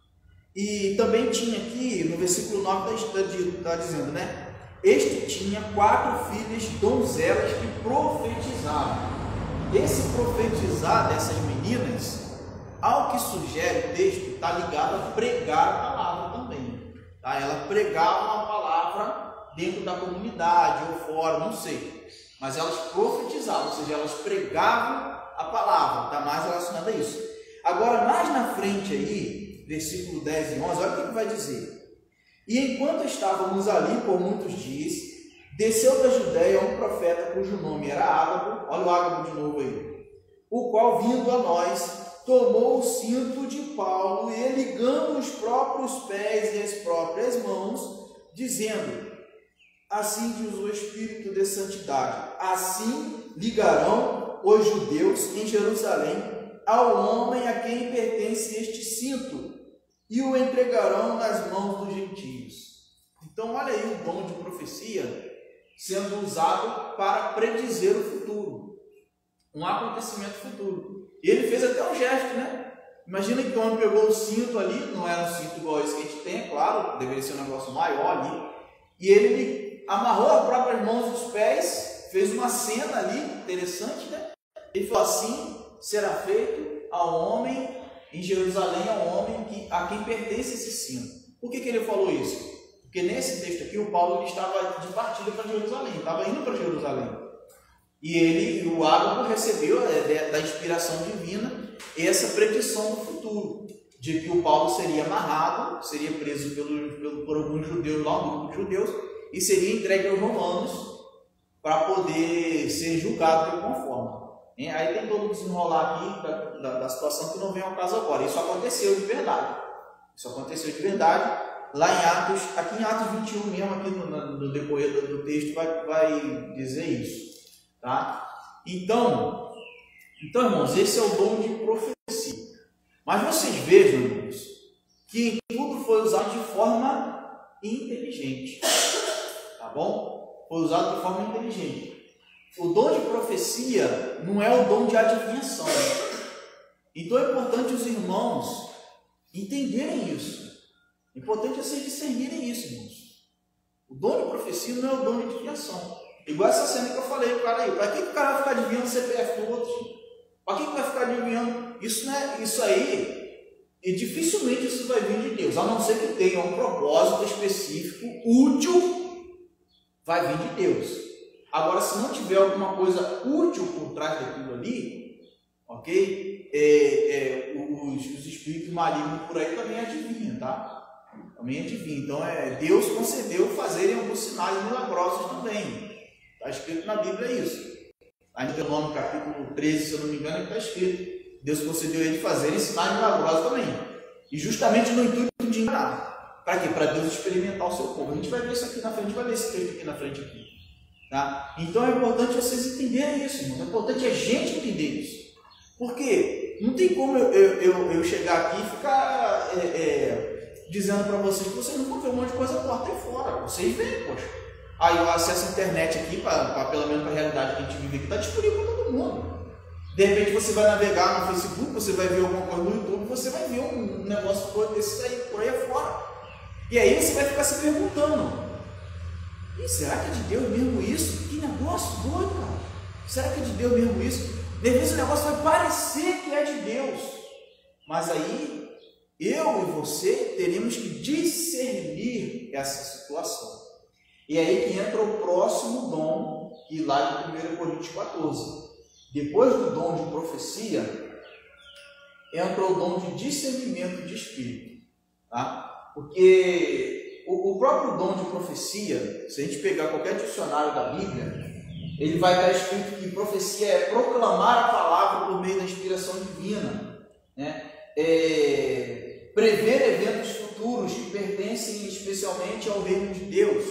E também tinha aqui, no versículo nove está dizendo, né? Este tinha quatro filhas donzelas que profetizavam. Esse profetizar dessas meninas, ao que sugere o texto, está ligado a pregar a palavra também. Tá? Ela pregava uma palavra dentro da comunidade ou fora, não sei. Mas elas profetizavam, ou seja, elas pregavam a palavra, está mais relacionado a isso. Agora, mais na frente aí, versículo dez e onze, olha o que ele vai dizer. E enquanto estávamos ali por muitos dias, desceu da Judéia um profeta cujo nome era Ágabo, olha o Ágabo de novo aí, o qual, vindo a nós, tomou o cinto de Paulo e, ligando os próprios pés e as próprias mãos, dizendo: assim diz o Espírito de santidade, assim ligarão os judeus em Jerusalém ao homem a quem pertence este cinto, e o entregarão nas mãos dos gentios. Então, olha aí o dom de profecia sendo usado para predizer o futuro, um acontecimento futuro. E ele fez até um gesto, né? Imagina que quando pegou o cinto ali, não era um cinto igual esse que a gente tem, é claro, deveria ser um negócio maior ali, e ele amarrou as próprias mãos e os pés, fez uma cena ali, interessante, né? Ele falou: assim será feito ao homem em Jerusalém, ao homem que, a quem pertence esse cinto. Por que, que ele falou isso? Porque nesse texto aqui, o Paulo ele estava de partida para Jerusalém, estava indo para Jerusalém. E ele, o Ágapo, recebeu é, da inspiração divina essa predição do futuro, de que o Paulo seria amarrado, seria preso pelo, pelo, por alguns judeus lá, um grupo de judeus, e seria entregue aos romanos para poder ser julgado de alguma forma. Aí tem todo o desenrolar aqui da, da, da situação que não vem ao caso agora. Isso aconteceu de verdade. Isso aconteceu de verdade. Lá em Atos, aqui em Atos vinte e um mesmo, aqui no, no decorrer do, do texto, vai, vai dizer isso. Tá? Então, então, irmãos, esse é o dom de profecia. Mas vocês vejam, irmãos, que tudo foi usado de forma inteligente. Tá bom? Foi usado de forma inteligente. O dom de profecia não é o dom de adivinhação. Então é importante os irmãos entenderem isso. É importante vocês discernirem isso, irmãos. O dom de profecia não é o dom de adivinhação. Igual essa cena que eu falei, o cara aí, para que o cara vai ficar adivinhando o C P F do outro? Para que vai ficar adivinhando? Isso, né, isso aí, e dificilmente isso vai vir de Deus, a não ser que tenha um propósito específico, útil, vai vir de Deus. Agora, se não tiver alguma coisa útil por trás daquilo ali, ok? É, é, os, os espíritos malignos por aí também adivinham, tá? Também adivinham. Então, é, Deus concedeu fazerem alguns sinais milagrosos também. Está escrito na Bíblia isso. Aí no Deuteronômio capítulo treze, se eu não me engano, está escrito. Deus concedeu a ele fazerem sinais milagrosos também. E justamente no intuito de enganar. Para quê? Para Deus experimentar o seu povo. A gente vai ver isso aqui na frente, a gente vai ver esse texto aqui na frente aqui. Tá? Então é importante vocês entenderem isso, irmãos. É importante a gente entender isso. Porque não tem como eu, eu, eu, eu chegar aqui e ficar é, é, dizendo para vocês que vocês não vão ver um monte de coisa torta aí fora. Vocês veem, poxa. Aí o acesso à internet aqui, pra, pra, pelo menos para a realidade que a gente vive aqui, está disponível para todo mundo. De repente você vai navegar no Facebook, você vai ver alguma coisa no YouTube, você vai ver um negócio desse aí por aí afora. E aí você vai ficar se perguntando: e será que é de Deus mesmo isso? Que negócio doido, cara. Será que é de Deus mesmo isso? De repente o negócio vai parecer que é de Deus. Mas aí, eu e você teremos que discernir essa situação. E aí que entra o próximo dom, que lá de primeira Coríntios quatorze. Depois do dom de profecia, entra o dom de discernimento de espírito. Tá? Porque o próprio dom de profecia, se a gente pegar qualquer dicionário da Bíblia, ele vai estar escrito que profecia é proclamar a palavra por meio da inspiração divina, né? É prever eventos futuros que pertencem especialmente ao reino de Deus,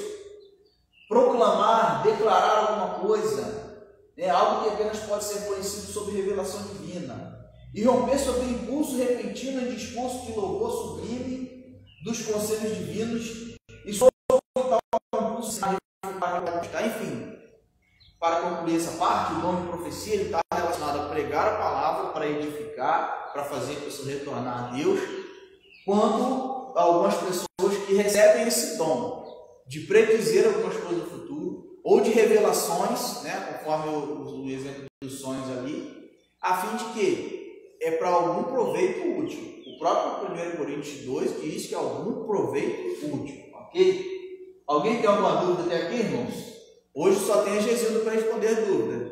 proclamar, declarar alguma coisa, né? Algo que apenas pode ser conhecido sob revelação divina, e romper sobre o impulso repentino e discurso de louvor sublime dos conselhos divinos, e sobre tal impulso, enfim, para concluir essa parte, o dom de profecia ele está relacionado a pregar a palavra, para edificar, para fazer a pessoa retornar a Deus, quanto a algumas pessoas que recebem esse dom de predizer algumas coisas do futuro, ou de revelações, né, conforme o, o exemplo dos sonhos ali, a fim de que é para algum proveito útil. O próprio primeira Coríntios dois diz que é algum proveito útil, ok? Alguém tem alguma dúvida até aqui, irmãos? Hoje só tem a Gesilda para responder dúvida.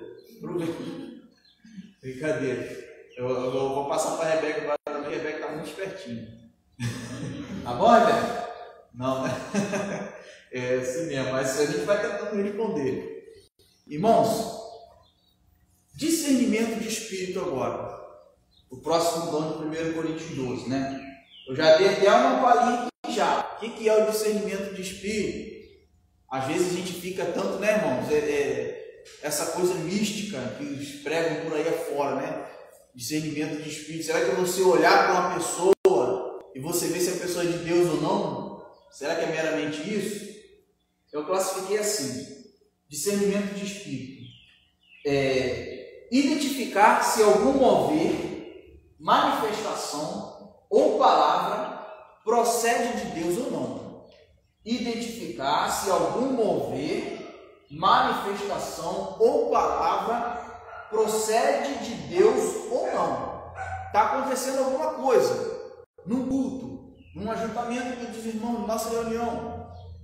Brincadeira. Eu, eu vou passar para a Rebeca agora também. A Rebeca está muito espertinha. Tá bom, Rebeca? Não, né? É assim mesmo, mas a gente vai tentando responder. Irmãos, discernimento de espírito agora. O próximo dom de primeira Coríntios doze, né? Eu já dei até uma palhinha aqui já. O que é o discernimento de espírito? Às vezes a gente fica tanto, né, irmãos? É, é, essa coisa mística que eles pregam por aí afora, né? Discernimento de espírito. Será que você olhar para uma pessoa e você ver se a pessoa é de Deus ou não? Será que é meramente isso? Eu classifiquei assim: discernimento de espírito. É, identificar se algum mover, manifestação ou palavra procede de Deus ou não. Identificar se algum mover, manifestação ou palavra procede de Deus ou não. Está acontecendo alguma coisa num culto, num ajuntamento dos irmãos, nossa reunião.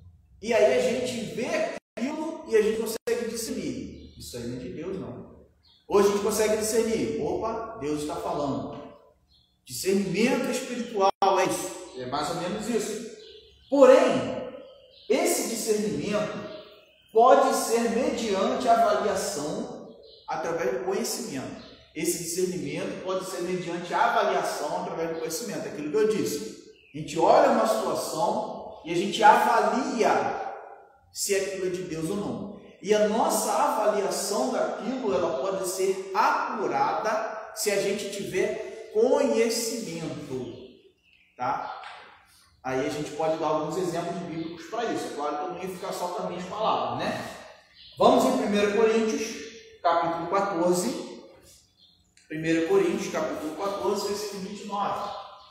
e aí a gente vê aquilo e a gente consegue discernir. Isso aí não é de Deus, não. Hoje a gente consegue discernir. Opa, Deus está falando. Discernimento espiritual é isso. É mais ou menos isso. Porém, esse discernimento pode ser mediante avaliação através do conhecimento. Esse discernimento pode ser mediante avaliação através do conhecimento. É aquilo que eu disse. A gente olha uma situação e a gente avalia se aquilo é de Deus ou não. E a nossa avaliação daquilo, ela pode ser apurada se a gente tiver conhecimento, tá? Aí a gente pode dar alguns exemplos bíblicos para isso. É claro que eu não ia ficar só com as minhas palavras, né? Vamos em primeira Coríntios, capítulo quatorze. primeira Coríntios, capítulo quatorze, versículo vinte e nove.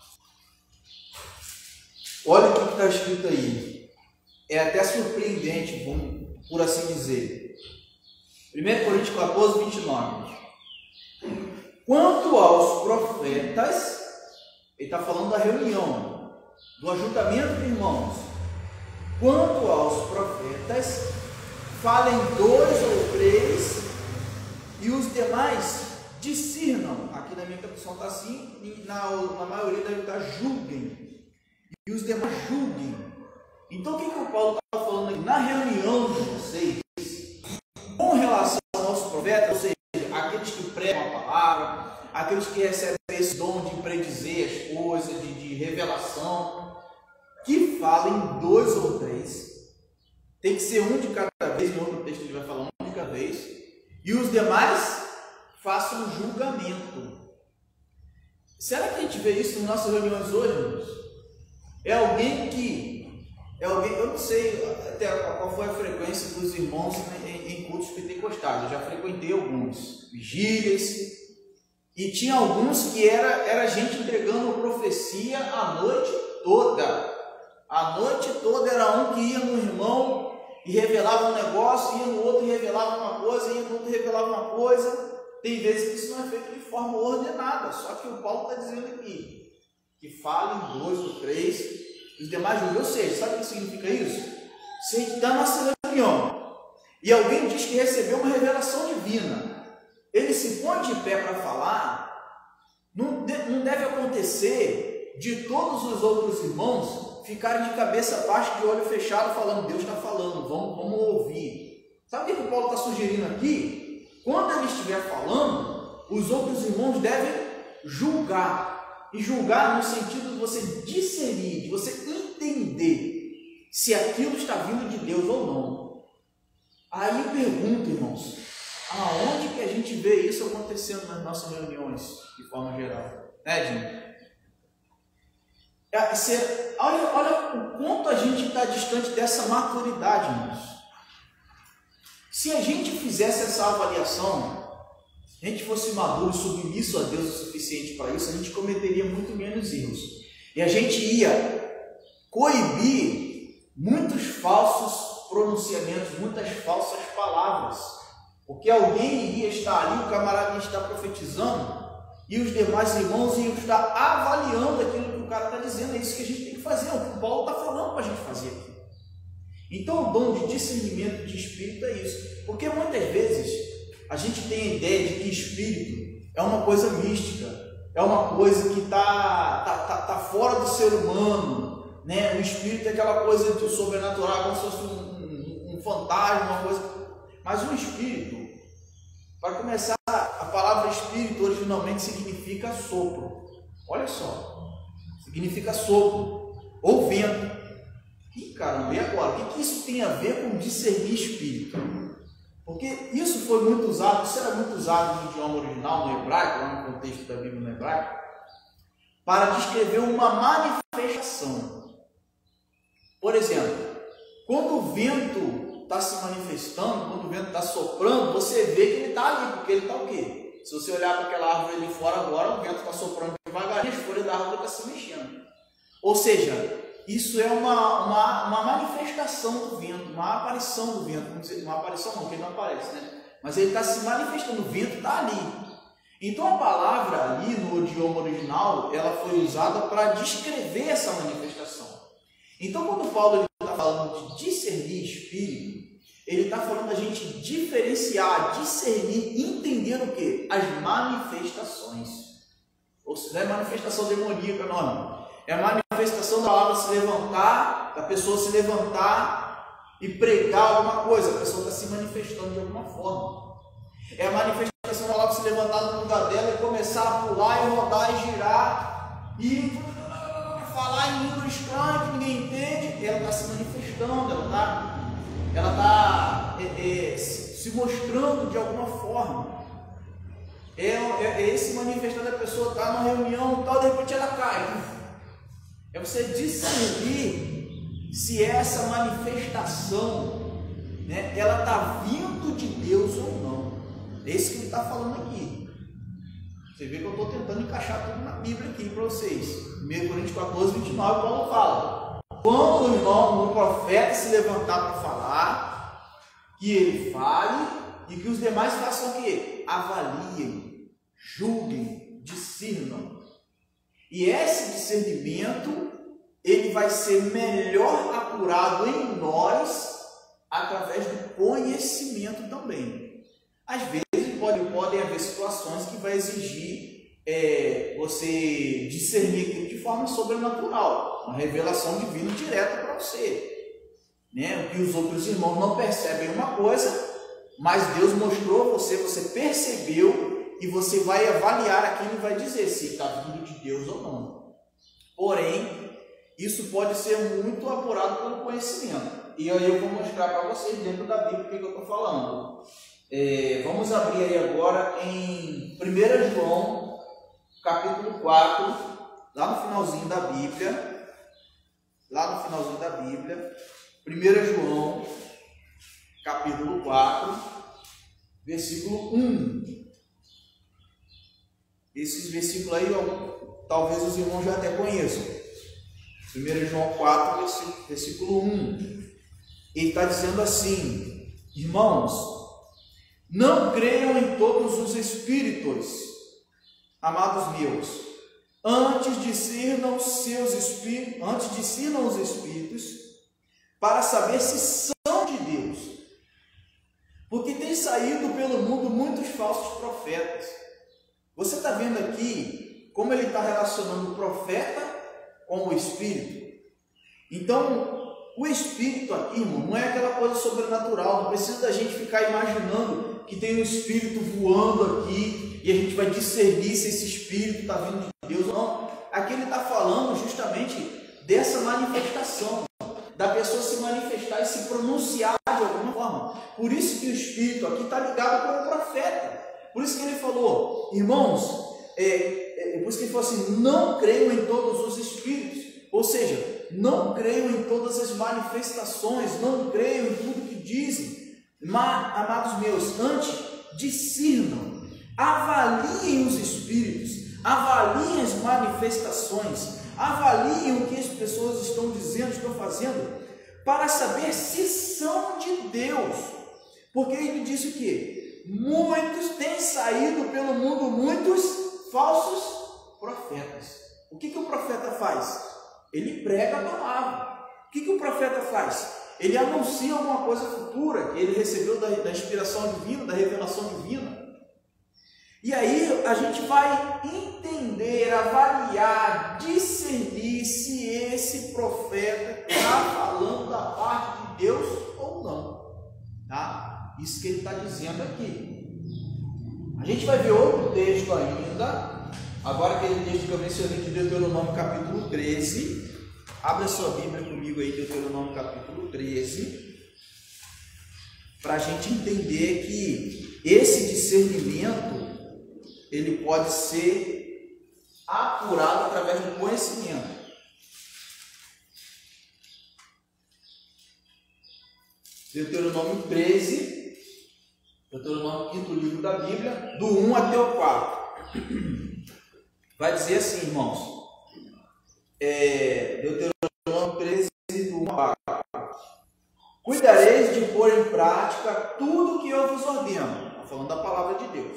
Olha o que está escrito aí. É até surpreendente, por assim dizer. primeira Coríntios quatorze, vinte e nove. Quanto aos profetas, ele está falando da reunião, do ajuntamento de irmãos. Quanto aos profetas, falem dois ou três, e os demais discernam. Aqui na minha tradução está assim, e na, na maioria deve estar julguem. E os demais julguem. Então o que, que o Paulo está falando aqui? Na reunião de vocês, com relação aos profetas, ou seja, aqueles que pregam a palavra, aqueles que recebem esse dom de predizer as coisas, de, de revelação, que falem dois ou três. Tem que ser um de cada vez, no outro texto ele vai falar um de cada vez. E os demais façam julgamento. Será que a gente vê isso nas nossas reuniões hoje, irmãos? É alguém que, é alguém, eu não sei até qual foi a frequência dos irmãos em, em cultos pentecostais. Eu já frequentei alguns, vigílias, e tinha alguns que era, era gente entregando profecia a noite toda. A noite toda era um que ia no irmão e revelava um negócio, ia no outro e revelava uma coisa, ia no outro e revelava uma coisa. Tem vezes que isso não é feito de forma ordenada, só que o Paulo está dizendo aqui, que falem dois ou três, os demais julguem. Ou seja, sabe o que significa isso? Se a gente está na nossa reunião e alguém diz que recebeu uma revelação divina, ele se põe de pé para falar, não, de, não deve acontecer de todos os outros irmãos ficarem de cabeça baixa, de olho fechado, falando, Deus está falando, vamos, vamos ouvir. Sabe o que o Paulo está sugerindo aqui? Quando ele estiver falando, os outros irmãos devem julgar. E julgar no sentido de você discernir, de você entender se aquilo está vindo de Deus ou não. Aí eu pergunto, irmãos, aonde que a gente vê isso acontecendo nas nossas reuniões, de forma geral? Né, Jimmy? É, você, olha, olha o quanto a gente está distante dessa maturidade, irmãos. Se a gente fizesse essa avaliação, se a gente fosse maduro e submisso a Deus o suficiente para isso, a gente cometeria muito menos erros. E a gente ia coibir muitos falsos pronunciamentos, muitas falsas palavras. Porque alguém iria estar ali, o camarada ia estar profetizando, e os demais irmãos iam estar avaliando aquilo que o cara está dizendo. É isso que a gente tem que fazer, é o que o Paulo está falando para a gente fazer aqui. Então o dom de discernimento de espírito é isso. Porque muitas vezes a gente tem a ideia de que espírito é uma coisa mística, é uma coisa que está tá, tá, tá fora do ser humano, né? O espírito é aquela coisa do sobrenatural, como se fosse um, um, um fantasma, uma coisa. Mas o espírito, para começar, a palavra espírito originalmente significa sopro. Olha só, significa sopro ou vento. E caramba, e agora? O que, que isso tem a ver com discernir espírito? Porque isso foi muito usado, isso era muito usado no idioma original, no hebraico, lá no contexto da Bíblia no hebraico, para descrever uma manifestação. Por exemplo, quando o vento está se manifestando, quando o vento está soprando, você vê que ele está ali, porque ele está o quê? Se você olhar para aquela árvore ali fora agora, o vento está soprando devagarinho, as folhas da árvore estão se mexendo. Ou seja, isso é uma, uma, uma manifestação do vento, uma aparição do vento. Vamos dizer, uma aparição não, porque ele não aparece, né? Mas ele está se manifestando, o vento está ali. Então a palavra ali no idioma original, ela foi usada para descrever essa manifestação. Então, quando Paulo está falando de discernir espírito, ele está falando da gente diferenciar, discernir, entender o quê? As manifestações. Ou seja, não é manifestação demoníaca, não. É a manifestação da palavra se levantar, da pessoa se levantar e pregar alguma coisa. A pessoa está se manifestando de alguma forma. É a manifestação da palavra se levantar no lugar dela e começar a pular e rodar e girar e falar em língua estranha que ninguém entende. Ela está se manifestando, ela está ela está é, é, se mostrando de alguma forma. É, é, é esse manifestar da pessoa está numa reunião e tal, de repente ela cai. É você discernir se essa manifestação, né, ela está vindo de Deus ou não. É isso que ele está falando aqui. Você vê que eu estou tentando encaixar tudo na Bíblia aqui para vocês. primeira Coríntios quatorze, vinte e nove, Paulo fala: quando o irmão, o profeta se levantar para falar, que ele fale e que os demais façam o quê? Avaliem, julguem, discernam. E esse discernimento, ele vai ser melhor apurado em nós através do conhecimento também. Às vezes pode, podem haver situações que vai exigir é, você discernir aquilo de forma sobrenatural, uma revelação divina direta para você, né? Que os outros irmãos não percebem uma coisa, mas Deus mostrou a você, você percebeu, e você vai avaliar aquilo e vai dizer se está vindo de Deus ou não. Porém, isso pode ser muito apurado pelo conhecimento. E aí eu vou mostrar para vocês dentro da Bíblia o que, que eu estou falando. É, vamos abrir aí agora em primeira João, capítulo quatro, lá no finalzinho da Bíblia. Lá no finalzinho da Bíblia. primeira João, capítulo quatro, versículo um. Esses versículos aí, ó, talvez os irmãos já até conheçam. primeira João quatro, versículo um. Ele está dizendo assim: irmãos, não creiam em todos os espíritos, amados meus, antes discernam seus espíritos, antes discernam os espíritos, para saber se são de Deus. Porque tem saído pelo mundo muitos falsos profetas. Você está vendo aqui como ele está relacionando o profeta com o espírito? Então, o espírito aqui, irmão, não é aquela coisa sobrenatural. Não precisa da gente ficar imaginando que tem um espírito voando aqui e a gente vai discernir se esse espírito está vindo de Deus ou não. Aqui ele está falando justamente dessa manifestação, da pessoa se manifestar e se pronunciar de alguma forma. Por isso que o espírito aqui está ligado com o profeta. Por isso que ele falou, irmãos, é, é, por isso que ele falou assim: não creiam em todos os espíritos. Ou seja, não creiam em todas as manifestações, não creiam em tudo que dizem. Mas, amados meus, antes discernam, avaliem os espíritos, avaliem as manifestações, avaliem o que as pessoas estão dizendo, estão fazendo, para saber se são de Deus. Porque ele disse o quê? Muitos têm saído pelo mundo, muitos falsos profetas. O que, que o profeta faz? Ele prega a palavra. O que, que o profeta faz? Ele anuncia alguma coisa futura que ele recebeu da, da inspiração divina, da revelação divina. E aí a gente vai entender, avaliar, discernir se esse profeta está falando da parte de Deus ou não. Tá? Isso que ele está dizendo aqui. A gente vai ver outro texto ainda. Agora aquele texto que eu mencionei de Deuteronômio capítulo treze. Abra sua Bíblia comigo aí, Deuteronômio capítulo treze. Para a gente entender que esse discernimento, ele pode ser apurado através do conhecimento. Deuteronômio treze, Deuteronômio quinto livro da Bíblia, do um até o quatro. Vai dizer assim, irmãos, é, Deuteronômio treze, do um ao quatro. Cuidareis de pôr em prática tudo que eu vos ordeno. Está falando da palavra de Deus.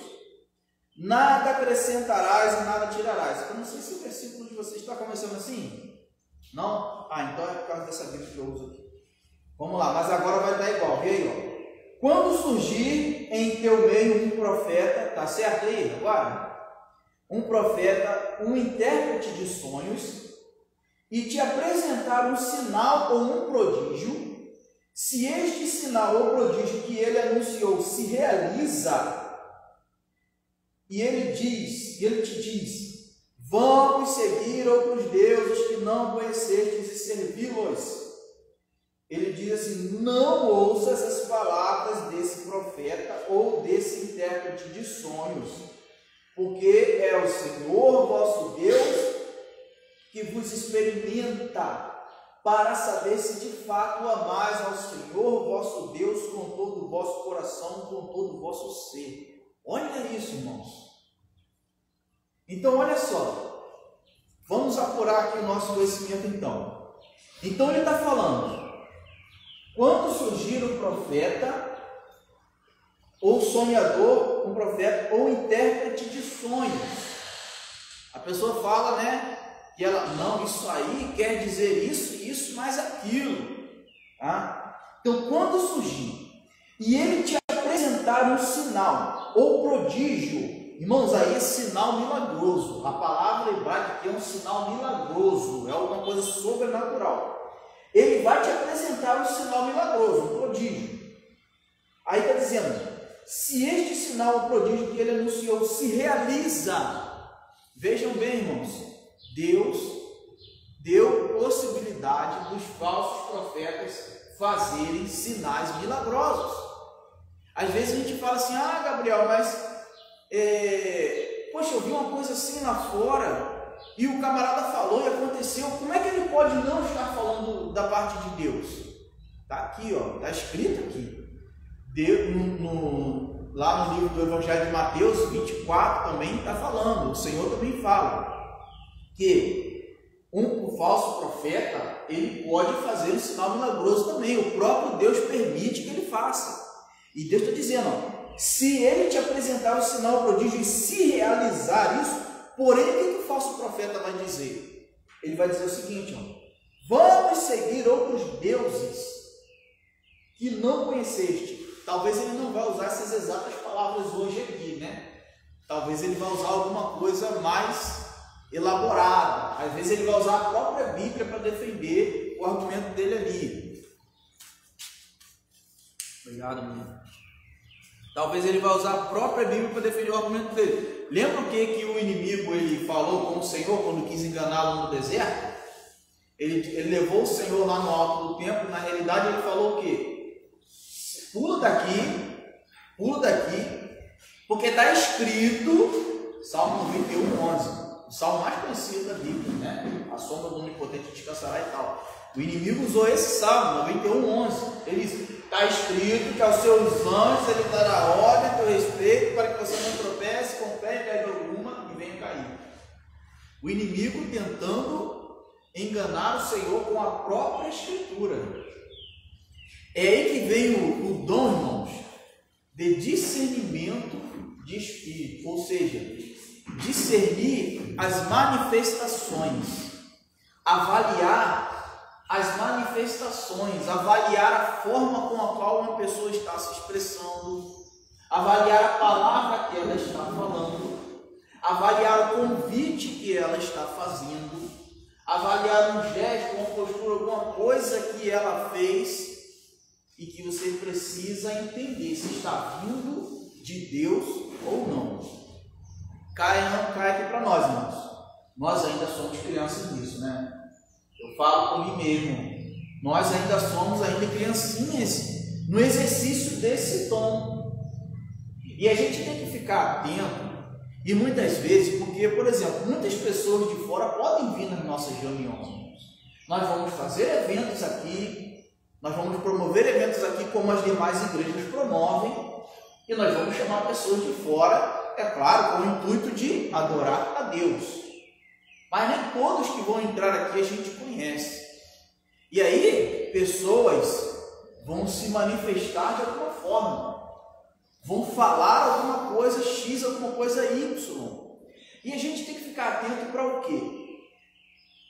Nada acrescentarás e nada tirarás. Eu não sei se o versículo de vocês está começando assim. Não? Ah, então é por causa dessa Bíblia que eu uso aqui. Vamos lá, mas agora vai dar igual, vê aí, ó. Quando surgir em teu meio um profeta, tá certo aí agora? Um profeta, um intérprete de sonhos, e te apresentar um sinal ou um prodígio, se este sinal ou prodígio que ele anunciou se realiza, e ele diz, ele te diz, vamos seguir outros deuses que não conhecestes e servi-los. Ele diz assim, não ouças as palavras desse profeta ou desse intérprete de sonhos, porque é o Senhor vosso Deus que vos experimenta para saber se de fato amais ao Senhor vosso Deus com todo o vosso coração, com todo o vosso ser. Olha isso, irmãos. Então, olha só. Vamos apurar aqui o nosso conhecimento, então. Então, ele está falando, quando surgir o profeta, ou sonhador, um profeta, ou intérprete de sonhos. A pessoa fala, né, que ela, não, isso aí quer dizer isso, isso, mais aquilo. Tá? Então, quando surgir, e ele te apresentar um sinal, ou prodígio, irmãos, aí é sinal milagroso. A palavra hebraica aqui é um sinal milagroso, é alguma coisa sobrenatural. Ele vai te apresentar um sinal milagroso, um prodígio. Aí está dizendo, se este sinal, o prodígio que ele anunciou, se realiza, vejam bem, irmãos, Deus deu possibilidade dos falsos profetas fazerem sinais milagrosos. Às vezes a gente fala assim, ah, Gabriel, mas, é, poxa, eu vi uma coisa assim lá fora, e o camarada falou e aconteceu, como é que ele pode não estar falando da parte de Deus? Está aqui, ó, está escrito aqui. Deus, no, no, lá no livro do Evangelho de Mateus vinte e quatro também está falando, o Senhor também fala, que um, um falso profeta, ele pode fazer um sinal milagroso também, o próprio Deus permite que ele faça. E Deus está dizendo, ó, se ele te apresentar o sinal, o prodígio, e se realizar isso, porém, o que, que o falso profeta vai dizer? Ele vai dizer o seguinte, ó, vamos seguir outros deuses que não conheceste. Talvez ele não vai usar essas exatas palavras hoje aqui, né? Talvez ele vai usar alguma coisa mais elaborada. Às vezes ele vai usar a própria Bíblia para defender o argumento dele ali. Obrigado, menino. Talvez ele vai usar a própria Bíblia para defender o argumento dele. Lembra o que, que o inimigo ele falou com o Senhor quando quis enganá-lo no deserto? Ele, ele levou o Senhor lá no alto do templo. Na realidade ele falou o quê? Pula daqui, pula daqui, porque está escrito, Salmo noventa e um, onze, o salmo mais conhecido da Bíblia, né? A sombra do Onipotente descansará e tal. O inimigo usou esse Salmo, noventa e um, onze. Ele diz, está escrito que aos seus anjos ele dará ordem a teu respeito para que você não tropece com o pé em pedra alguma e venha cair. O inimigo tentando enganar o Senhor com a própria Escritura. É aí que vem o, o dom, irmãos, de discernimento de espírito, ou seja, discernir as manifestações, avaliar as manifestações, avaliar a forma com a qual uma pessoa está se expressando, avaliar a palavra que ela está falando, avaliar o convite que ela está fazendo, avaliar um gesto, uma postura, alguma coisa que ela fez, e que você precisa entender se está vindo de Deus ou não. Cai ou não cai aqui para nós, irmãos. Nós ainda somos crianças nisso, né? Eu falo por mim mesmo. Nós ainda somos ainda criancinhas no exercício desse dom. E a gente tem que ficar atento. E muitas vezes, porque, por exemplo, muitas pessoas de fora podem vir nas nossas reuniões. Nós vamos fazer eventos aqui. Nós vamos promover eventos aqui como as demais igrejas promovem, e nós vamos chamar pessoas de fora, é claro, com o intuito de adorar a Deus. Mas nem todos que vão entrar aqui a gente conhece. E aí, pessoas vão se manifestar de alguma forma, vão falar alguma coisa X, alguma coisa Y. E a gente tem que ficar atento para o quê?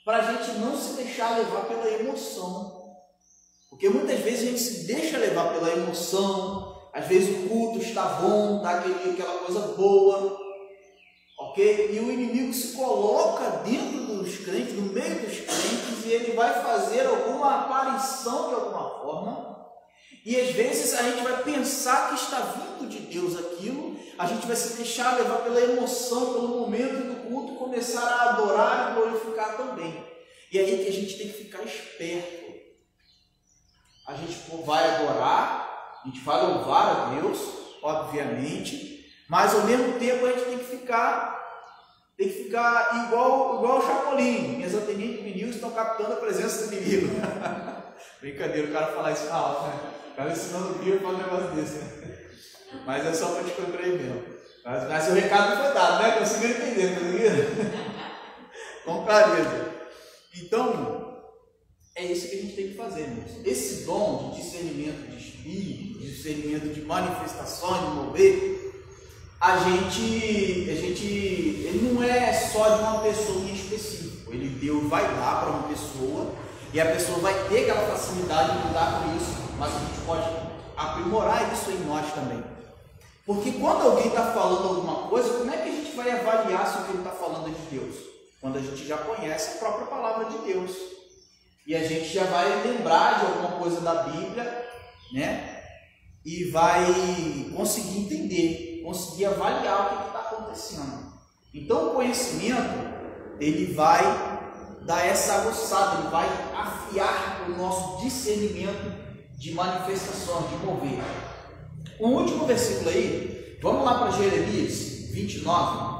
para a gente não se deixar levar pela emoção. Porque muitas vezes a gente se deixa levar pela emoção, às vezes o culto está bom, está aquele, aquela coisa boa, ok? E o inimigo se coloca dentro dos crentes, no meio dos crentes, e ele vai fazer alguma aparição de alguma forma, e às vezes a gente vai pensar que está vindo de Deus aquilo, a gente vai se deixar levar pela emoção, pelo momento do culto, começar a adorar e glorificar também. E aí que a gente tem que ficar esperto. A gente vai adorar, a gente vai louvar a Deus, obviamente, mas ao mesmo tempo a gente tem que ficar, tem que ficar igual, igual o Chapolin. Minhas atendentes de vinil estão captando a presença do inimigo. Brincadeira, o cara falar isso na aula, né? O cara ensinando o Bíblia para um negócio desse, né? Mas é só para te contrair mesmo. Mas, mas o recado não foi dado, né? Conseguiram entender, conseguiram? Com clareza. Então, é isso que a gente tem que fazer, irmãos. Esse dom de discernimento de espírito, de discernimento de manifestações, de mover, a gente, a gente, ele não é só de uma pessoa em específico. Ele, Deus vai dar para uma pessoa e a pessoa vai ter aquela facilidade de lidar com isso, mas a gente pode aprimorar isso em nós também. Porque quando alguém está falando alguma coisa, como é que a gente vai avaliar se o que ele está falando é de Deus? Quando a gente já conhece a própria palavra de Deus. E a gente já vai lembrar de alguma coisa da Bíblia, né? E vai conseguir entender, conseguir avaliar o que está acontecendo. Então o conhecimento, ele vai dar essa aguçada, ele vai afiar o nosso discernimento de manifestações, de mover. O último versículo aí, vamos lá para Jeremias vinte e nove.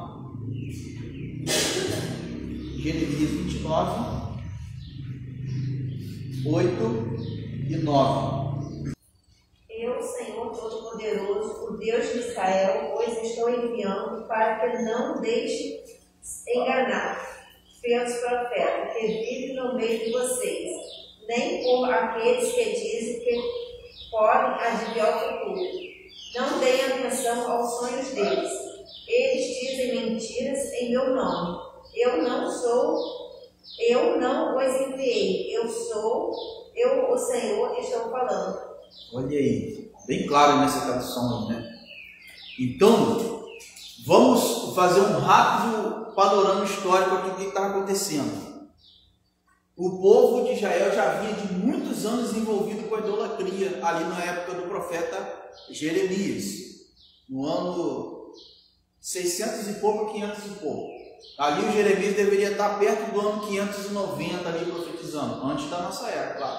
Jeremias vinte e nove, oito e nove. Eu, Senhor Todo-Poderoso, o Deus de Israel, os estou enviando para que não deixe enganar pelos profetas que vivem no meio de vocês, nem por aqueles que dizem que podem adivinhar o futuro. Não deem atenção aos sonhos deles. Eles dizem mentiras em meu nome. Eu não sou, eu não os enviei. Eu sou, eu, o Senhor, estou falando. Olha aí, bem claro nessa tradução, né? Então, vamos fazer um rápido panorama histórico aqui do que está acontecendo. O povo de Israel já vinha de muitos anos envolvido com a idolatria, ali na época do profeta Jeremias, no ano seiscentos e pouco, quinhentos e pouco. Ali o Jeremias deveria estar perto do ano quinhentos e noventa, ali profetizando, antes da nossa era, claro.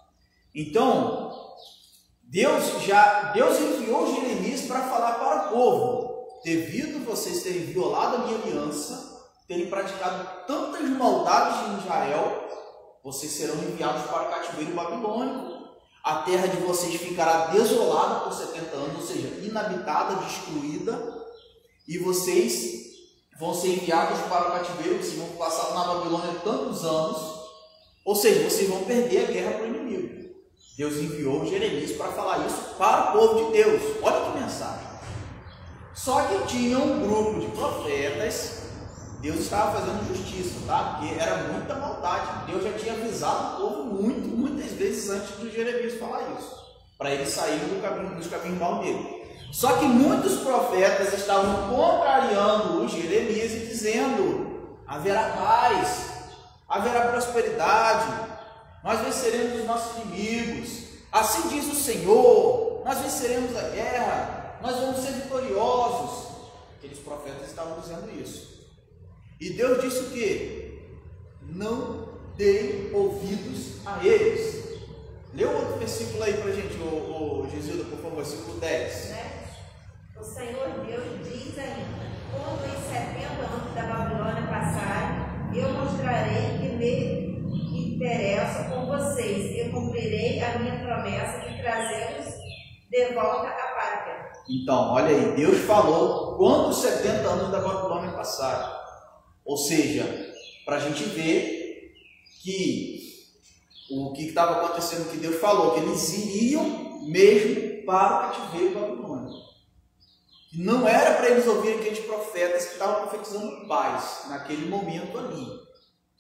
Então, Deus já Deus enviou Jeremias para falar para o povo: devido vocês terem violado a minha aliança, terem praticado tantas maldades em Israel, vocês serão enviados para o cativeiro babilônico. A terra de vocês ficará desolada por setenta anos, ou seja, inabitada, destruída, e vocês vão ser enviados para o cativeiro, vocês vão passar na Babilônia tantos anos, ou seja, vocês vão perder a guerra para o inimigo. Deus enviou Jeremias para falar isso para o povo de Deus. Olha que mensagem. Só que tinha um grupo de profetas. Deus estava fazendo justiça, tá? Porque era muita maldade. Deus já tinha avisado o povo muito, muitas vezes antes de Jeremias falar isso, para eles saírem do caminho, dos caminhos maus dele. Só que muitos profetas estavam contrariando o Jeremias e dizendo: haverá paz, haverá prosperidade, nós venceremos os nossos inimigos, assim diz o Senhor, nós venceremos a guerra, nós vamos ser vitoriosos. Aqueles profetas estavam dizendo isso. E Deus disse o quê? Não deem ouvidos a eles. Lê o outro versículo aí para a gente, ô, ô, Gisilda, por favor, versículo dez. Né? O Senhor Deus diz ainda: quando os setenta anos da Babilônia passarem, eu mostrarei que me interesso com vocês e cumprirei a minha promessa de trazê-los de volta à pátria. Então, olha aí, Deus falou quando os setenta anos da Babilônia passarem. Ou seja, para a gente ver que o que estava acontecendo, que Deus falou, que eles iriam mesmo para o cativeiro babilônico. Que não era para eles ouvirem aqueles profetas que estavam profetizando paz naquele momento ali.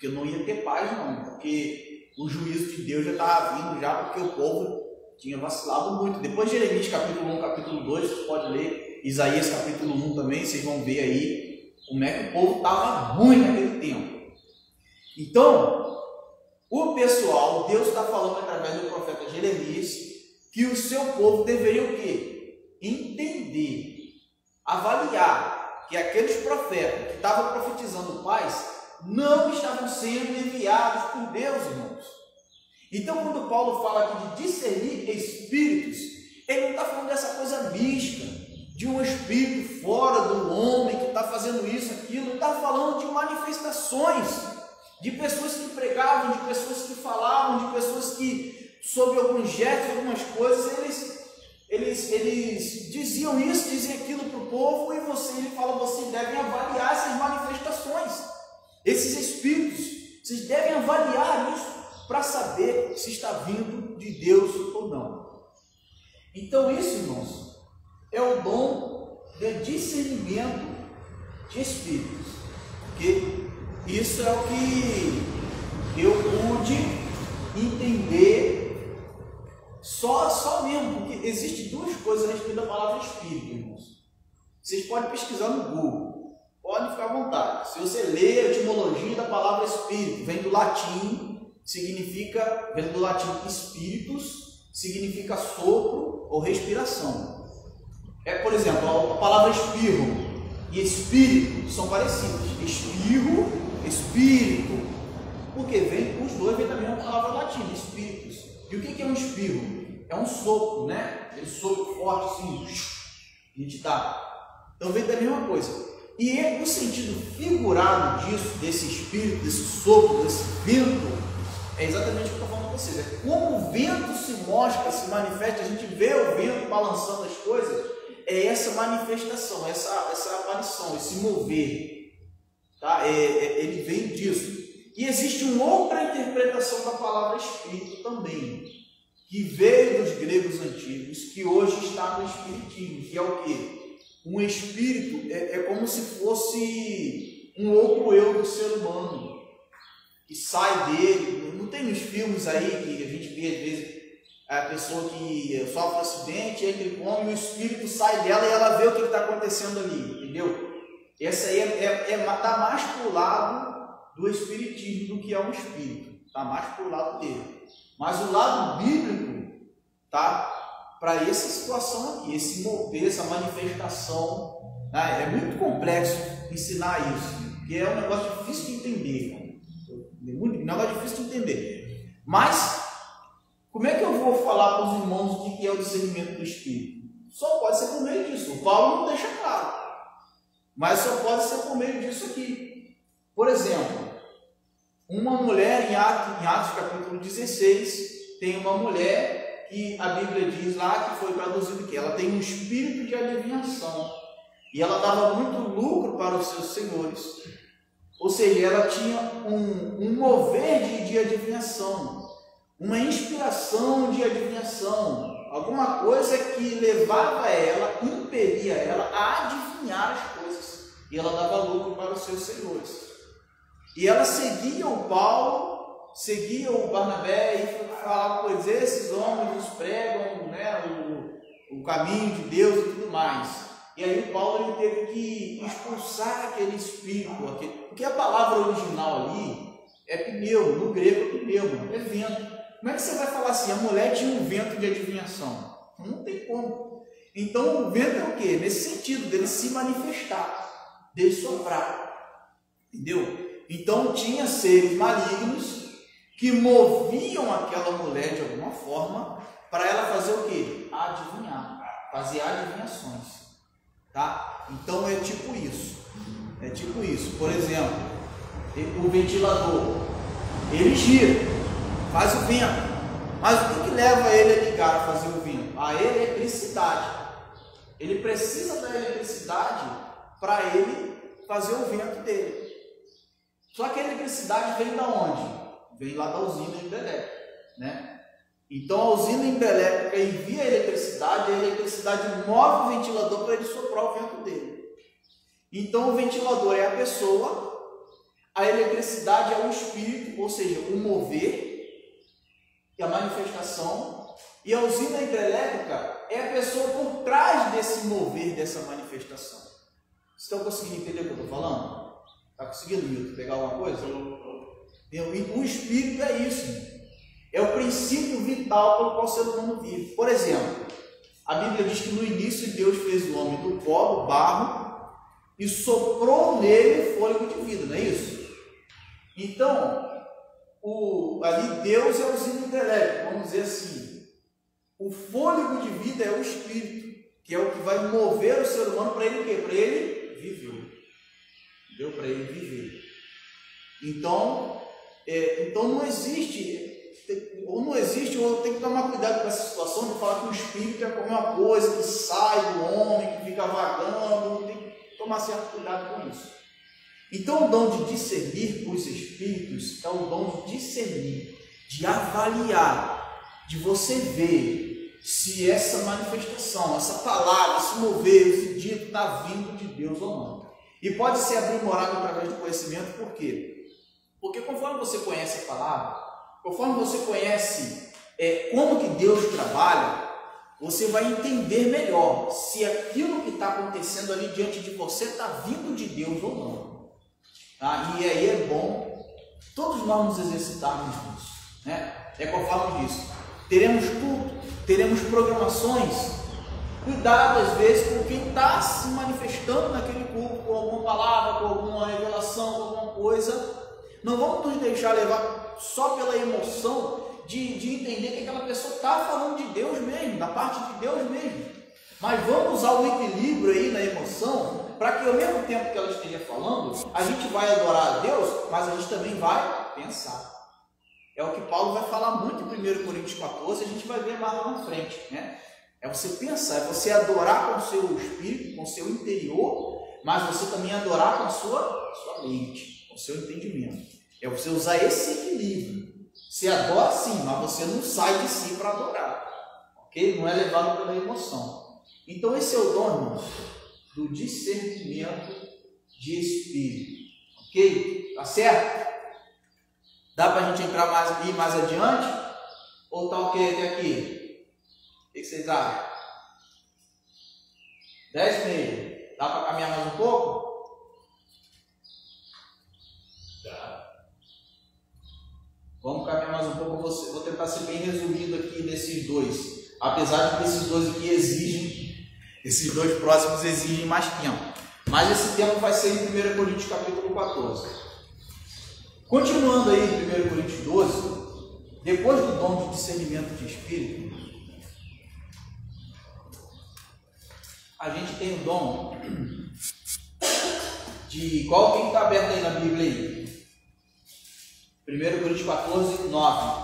porque não ia ter paz não, porque o juízo de Deus já estava vindo já, porque o povo tinha vacilado muito. Depois de Jeremias capítulo um, capítulo dois, você pode ler Isaías capítulo um também, vocês vão ver aí como é que o povo estava ruim naquele tempo. Então, o pessoal, Deus está falando através do profeta Jeremias, que o seu povo deveria o quê? Entender, avaliar que aqueles profetas que estavam profetizando paz não estavam sendo enviados por Deus, irmãos. Então, quando Paulo fala aqui de discernir espíritos, ele não está falando dessa coisa mística, de um espírito fora do homem que está fazendo isso, aquilo. Ele está falando de manifestações, de pessoas que pregavam, de pessoas que falavam, de pessoas que, sob alguns gestos, algumas coisas, eles, eles, eles diziam isso, diziam aquilo para o povo, e você, ele fala, vocês devem avaliar essas manifestações, esses espíritos, vocês devem avaliar isso, para saber se está vindo de Deus ou não. Então isso, irmãos, é o dom de discernimento de espíritos, porque isso é o que eu pude entender só, só mesmo, porque existem duas coisas a respeito da palavra espírito, irmãos. Vocês podem pesquisar no Google, podem ficar à vontade. Se você ler a etimologia da palavra espírito, vem do latim, significa, vem do latim espíritus, significa sopro ou respiração. É, por exemplo, a palavra espirro e espírito são parecidos. Espirro, espírito, porque vem, os dois vêm da mesma palavra latina, espíritos. E o que é um espirro? É um sopro, né? Aquele sopro forte assim, a gente dá. Então vem da mesma coisa. E é o sentido figurado disso, desse espírito, desse sopro, desse vento, é exatamente o que eu estou falando para vocês. É como o vento se mostra, se manifesta, a gente vê o vento balançando as coisas, é essa manifestação, essa, essa aparição, esse mover. Tá? É, é, ele vem disso. E existe uma outra interpretação da palavra espírito também, que veio dos gregos antigos, que hoje está no espiritismo, que é o quê? Um espírito é, é como se fosse um outro eu do ser humano, que sai dele. Não tem nos filmes aí que a gente vê às vezes a pessoa que sofre um acidente, entra em coma e o espírito sai dela e ela vê o que está acontecendo ali, entendeu? Essa aí é, é, é, tá mais para o lado do espiritismo do que é um espírito, está mais para o lado dele. Mas o lado bíblico tá para essa situação aqui, esse mover, essa manifestação, né? É muito complexo ensinar isso, porque é um negócio difícil de entender, né? É um negócio difícil de entender. Mas como é que eu vou falar para os irmãos o que é o discernimento do Espírito? Só pode ser por meio disso. O Paulo não deixa claro, mas só pode ser por meio disso aqui. Por exemplo, uma mulher em Atos, em Atos capítulo dezesseis, tem uma mulher que a Bíblia diz lá, que foi traduzido que ela tem um espírito de adivinhação, e ela dava muito lucro para os seus senhores. Ou seja, ela tinha um, um mover de, de adivinhação, uma inspiração de adivinhação, alguma coisa que levava ela, impedia ela a adivinhar as coisas, e ela dava lucro para os seus senhores. E ela seguia o Paulo, seguia o Barnabé e falava com eles: esses homens nos pregam, né, o, o caminho de Deus e tudo mais. E aí o Paulo ele teve que expulsar aquele espírito, aquele, porque a palavra original ali é pneu, no grego é pneu, é vento. Como é que você vai falar assim, a mulher tinha um vento de adivinhação? Não tem como. Então o vento é o quê? Nesse sentido, dele se manifestar, dele soprar. Entendeu? Então tinha seres malignos que moviam aquela mulher de alguma forma para ela fazer o quê? Adivinhar, fazer adivinhações. Tá? Então é tipo isso. É tipo isso. Por exemplo, o ventilador, ele gira, faz o vento. Mas o que, que leva ele a ligar, a fazer o vento? A eletricidade. Ele precisa da eletricidade para ele fazer o vento dele. Só que a eletricidade vem da onde? Vem lá da usina hidrelétrica, né? Então a usina hidrelétrica envia a eletricidade, a eletricidade move o ventilador para ele soprar o vento dele. Então o ventilador é a pessoa, A eletricidade é o espírito, ou seja, o mover e a manifestação. E a usina hidrelétrica é a pessoa por trás desse mover, dessa manifestação. Vocês estão conseguindo entender o que eu estou falando? Está conseguindo, Milton, pegar alguma coisa? O espírito é isso. É o princípio vital pelo qual o ser humano vive. Por exemplo, a Bíblia diz que no início Deus fez o homem do pó, do barro, e soprou nele fôlego de vida, não é isso? Então, o, ali Deus é o usina hidrelétrica, vamos dizer assim. O fôlego de vida é o espírito, que é o que vai mover o ser humano para ele o quê? Para ele viver. Deu para ele viver. Então, é, então não existe... Ou não existe, ou tem que tomar cuidado com essa situação de falar que o espírito é como uma coisa que sai do homem, que fica vagando, tem que tomar certo cuidado com isso. Então o dom de discernir os espíritos é o dom de discernir, de avaliar, de você ver se essa manifestação, essa palavra, esse mover, esse dito está vindo de Deus ou não. E pode ser aprimorado através do conhecimento, por quê? Porque conforme você conhece a palavra, conforme você conhece é, como que Deus trabalha, você vai entender melhor se aquilo que está acontecendo ali diante de você está vindo de Deus ou não. Tá? E aí é bom todos nós nos exercitarmos nisso. Né? É conforme disso. Teremos culto, teremos programações. Cuidado às vezes com quem está se manifestando naquele culto, com alguma palavra, com alguma revelação, com alguma coisa. Não vamos nos deixar levar só pela emoção de, de entender que aquela pessoa está falando de Deus mesmo, da parte de Deus mesmo. Mas vamos usar o equilíbrio aí na emoção, para que ao mesmo tempo que ela esteja falando, a gente vai adorar a Deus, mas a gente também vai pensar. É o que Paulo vai falar muito em primeiro Coríntios quatorze, a gente vai ver mais lá na frente. Né? É você pensar, é você adorar com o seu espírito, com o seu interior, mas você também adorar com a sua, sua mente, com o seu entendimento. É você usar esse equilíbrio. Você adora sim, mas você não sai de si para adorar. Ok? Não é levado pela emoção. Então esse é o dom, irmãos, do discernimento de espírito. Ok? Tá certo? Dá para a gente entrar mais, ir mais adiante? Ou tá ok até aqui? O que vocês acham? Dez e meio. Dá para caminhar mais um pouco? Dá. Vamos caminhar mais um pouco. Vou tentar ser bem resumido aqui nesses dois. Apesar de que esses dois aqui exigem, esses dois próximos exigem mais tempo. Mas esse tempo vai ser em primeiro Coríntios capítulo quatorze. Continuando aí em primeiro Coríntios doze, depois do dom de discernimento de espírito, a gente tem o dom de... Qual quem está aberto aí na Bíblia aí? primeiro Coríntios quatorze, nove.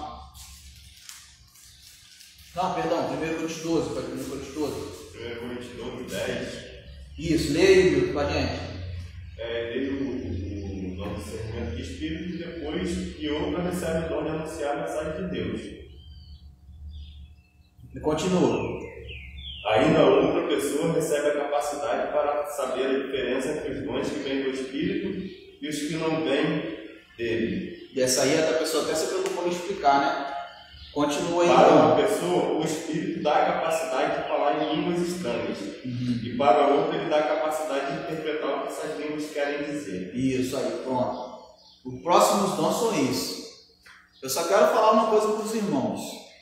Não, perdão, primeiro Coríntios doze, para primeiro Coríntios doze. primeiro Coríntios doze, dez. Isso, leia aí, Milton, para a gente. É, veio o, o dom de discernimento de espírito e depois que outra recebe o dom de anunciar a mensagem de Deus. E continua. Ainda outra pessoa recebe a capacidade para saber a diferença entre os dons que vêm do Espírito e os que não vêm dele. E essa aí a pessoa até se preocupou em explicar, né? Continua aí. Para então. uma pessoa, o Espírito dá a capacidade de falar em línguas estranhas. Uhum. E para outra, ele dá a capacidade de interpretar o que essas línguas querem dizer. Isso aí, pronto. Os próximos dons são esses. Eu só quero falar uma coisa para os irmãos.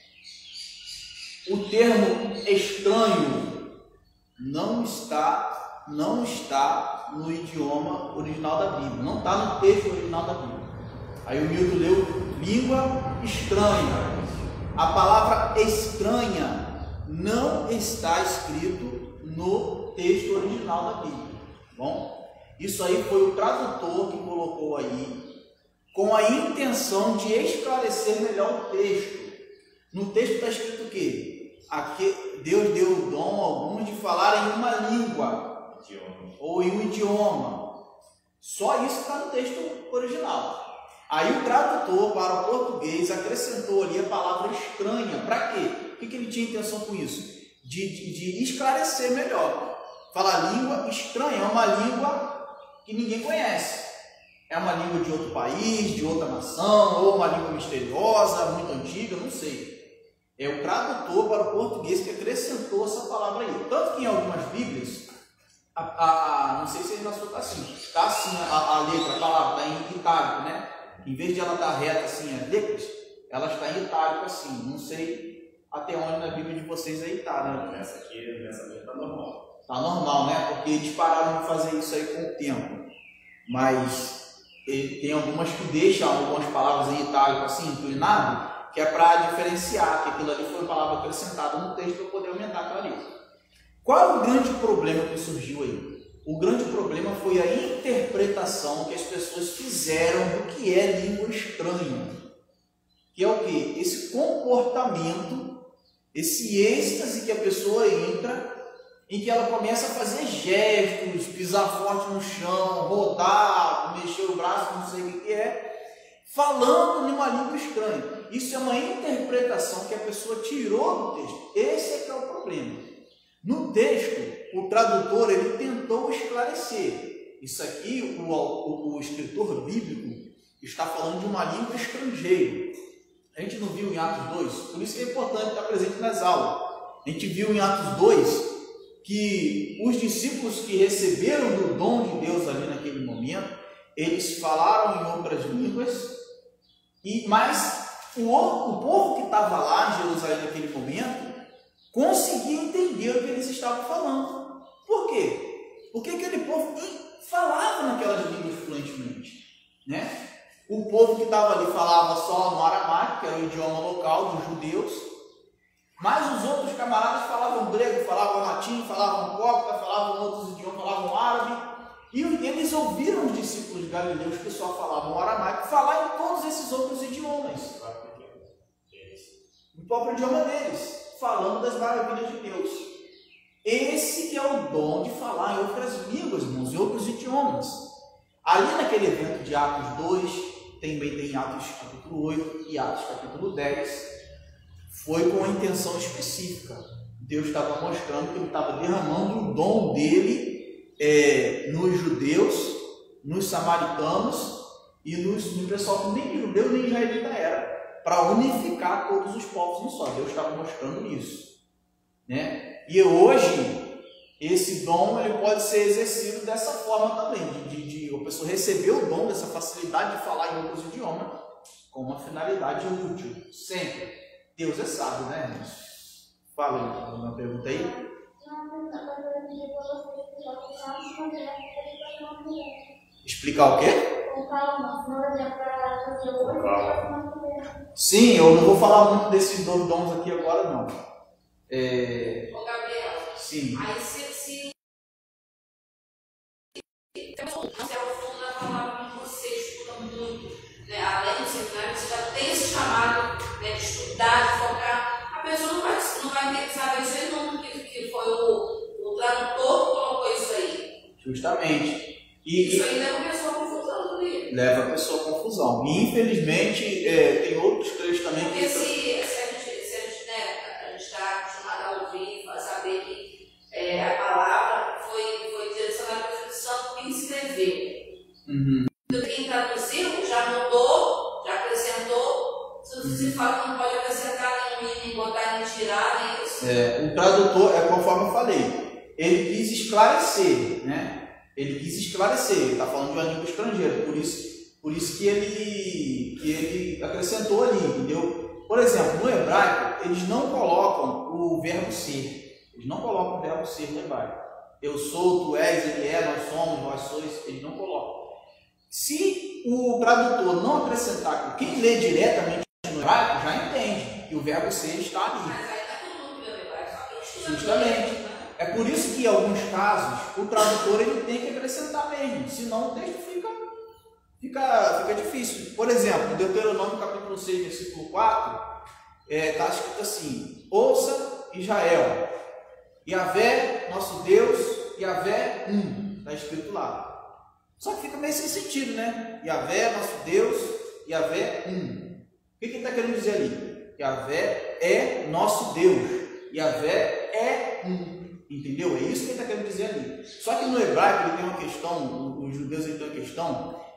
O termo estranho não está, não está no idioma original da Bíblia. Não está no texto original da Bíblia. Aí o Milton leu língua estranha. A palavra estranha não está escrito no texto original da Bíblia. Bom, isso aí foi o tradutor que colocou aí com a intenção de esclarecer melhor o texto. No texto está escrito o quê? Aqui, Deus deu o dom a alguns de falar em uma língua Idioma. ou em um idioma. Só isso está no texto original. Aí o tradutor para o português acrescentou ali a palavra estranha. Para quê? O que, que ele tinha intenção com isso? De, de, de esclarecer melhor. Falar língua estranha é uma língua que ninguém conhece. é uma língua de outro país, de outra nação, ou uma língua misteriosa, muito antiga, não sei. É o tradutor para o português que acrescentou essa palavra aí. Tanto que em algumas Bíblias, a, a, a, não sei se na sua está assim, está assim a, a letra, a palavra está em itálico, né? Em vez de ela estar reta assim, as letras, ela está em itálico assim. Não sei até onde na Bíblia de vocês aí está, né? Nessa aqui, nessa aqui está normal. Está normal, né? Porque eles pararam de fazer isso aí com o tempo. Mas ele tem algumas que deixam algumas palavras em itálico assim, inclinado, que é para diferenciar que aquilo ali foi uma palavra acrescentada no texto para poder aumentar a clareza. Qual é o grande problema que surgiu aí? O grande problema foi a interpretação que as pessoas fizeram do que é língua estranha. Que é o quê? Esse comportamento, esse êxtase que a pessoa entra, em que ela começa a fazer gestos, pisar forte no chão, rodar, mexer o braço, não sei o que é, falando numa língua estranha. Isso é uma interpretação que a pessoa tirou do texto. Esse é que é o problema. No texto, o tradutor ele tentou esclarecer. Isso aqui, o, o, o escritor bíblico está falando de uma língua estrangeira. A gente não viu em Atos dois, por isso que é importante estar presente nas aulas. A gente viu em Atos dois que os discípulos que receberam do dom de Deus ali naquele momento, eles falaram em outras línguas, e, mas o, o povo que estava lá em Jerusalém naquele momento conseguia entender o que eles estavam falando. Por quê? Porque aquele povo falava naquelas línguas fluentemente, né? O povo que estava ali falava só no aramaico, que era o idioma local dos judeus, mas os outros camaradas falavam grego, falavam latim, falavam cópita, falavam outros idiomas, falavam árabe. E eles ouviram os discípulos galileus que só falavam aramaico falar em todos esses outros idiomas. O próprio idioma deles, falando das maravilhas de Deus. Esse que é o dom de falar em outras línguas, irmãos, em outros idiomas. Ali naquele evento de Atos dois, também tem Atos capítulo oito e Atos capítulo dez, foi com uma intenção específica. Deus estava mostrando que ele estava derramando o dom dele é, nos judeus, nos samaritanos e nos, no pessoal que nem judeu nem israelita era, para unificar todos os povos no só. Deus estava mostrando isso, né? E hoje esse dom ele pode ser exercido dessa forma também, de, de, de a pessoa receber o dom dessa facilidade de falar em outros idiomas com uma finalidade útil, sempre. Deus é sábio, né, irmãos? Fala aí, uma pergunta aí. Explicar o quê? Sim, eu não vou falar muito desses dois dons aqui agora, não. É... Ô, Gabriel. Sim. Aí se... se... Não se aprofunda na palavra que você estuda muito, né? Além do seminário, você já tem esse chamado, né, de estudar, de focar. A pessoa não vai, não vai saber dizer nunca que, que foi o, o tradutor que colocou isso aí. Justamente. E, isso aí leva a pessoa a confusão do livro. Leva a pessoa a confusão. E infelizmente é, tem outros trechos também Porque que. Se, se a gente, se a gente, né, a gente está acostumado a ouvir, a saber que é, a palavra foi, foi direcionada para o Espírito Santo quem escreveu. Uhum. Então, quem traduziu já mudou, já acrescentou. Se você se fala que não pode acrescentar nenhum, nem botar, nem tirar, nem isso. É, o tradutor, é conforme eu falei, ele quis esclarecer, né? Ele quis esclarecer, ele está falando de uma língua estrangeira, por isso, por isso que, ele, que ele acrescentou ali, entendeu? Por exemplo, no hebraico, eles não colocam o verbo ser, eles não colocam o verbo ser no hebraico. Eu sou, tu és, ele é, nós somos, vós sois, eles não colocam. Se o tradutor não acrescentar, quem lê diretamente no hebraico já entende que o verbo ser está ali. Mas aí está todo mundo vendo hebraico, só que estuda Justamente. É por isso que em alguns casos o tradutor ele tem que acrescentar mesmo, senão o texto fica, fica, fica difícil. Por exemplo, em Deuteronômio capítulo seis, versículo quatro, está é, escrito assim: ouça Israel, Yahvé, nosso Deus, Yahvé um, está escrito lá. Só que fica meio sem sentido, né? Yahvé, nosso Deus, Yahvé um. O que, que ele está querendo dizer ali? Yahvé é nosso Deus, Yahvé é um. Entendeu? É isso que ele está querendo dizer ali. Só que no hebraico ele tem uma questão, os judeus ele tem uma questão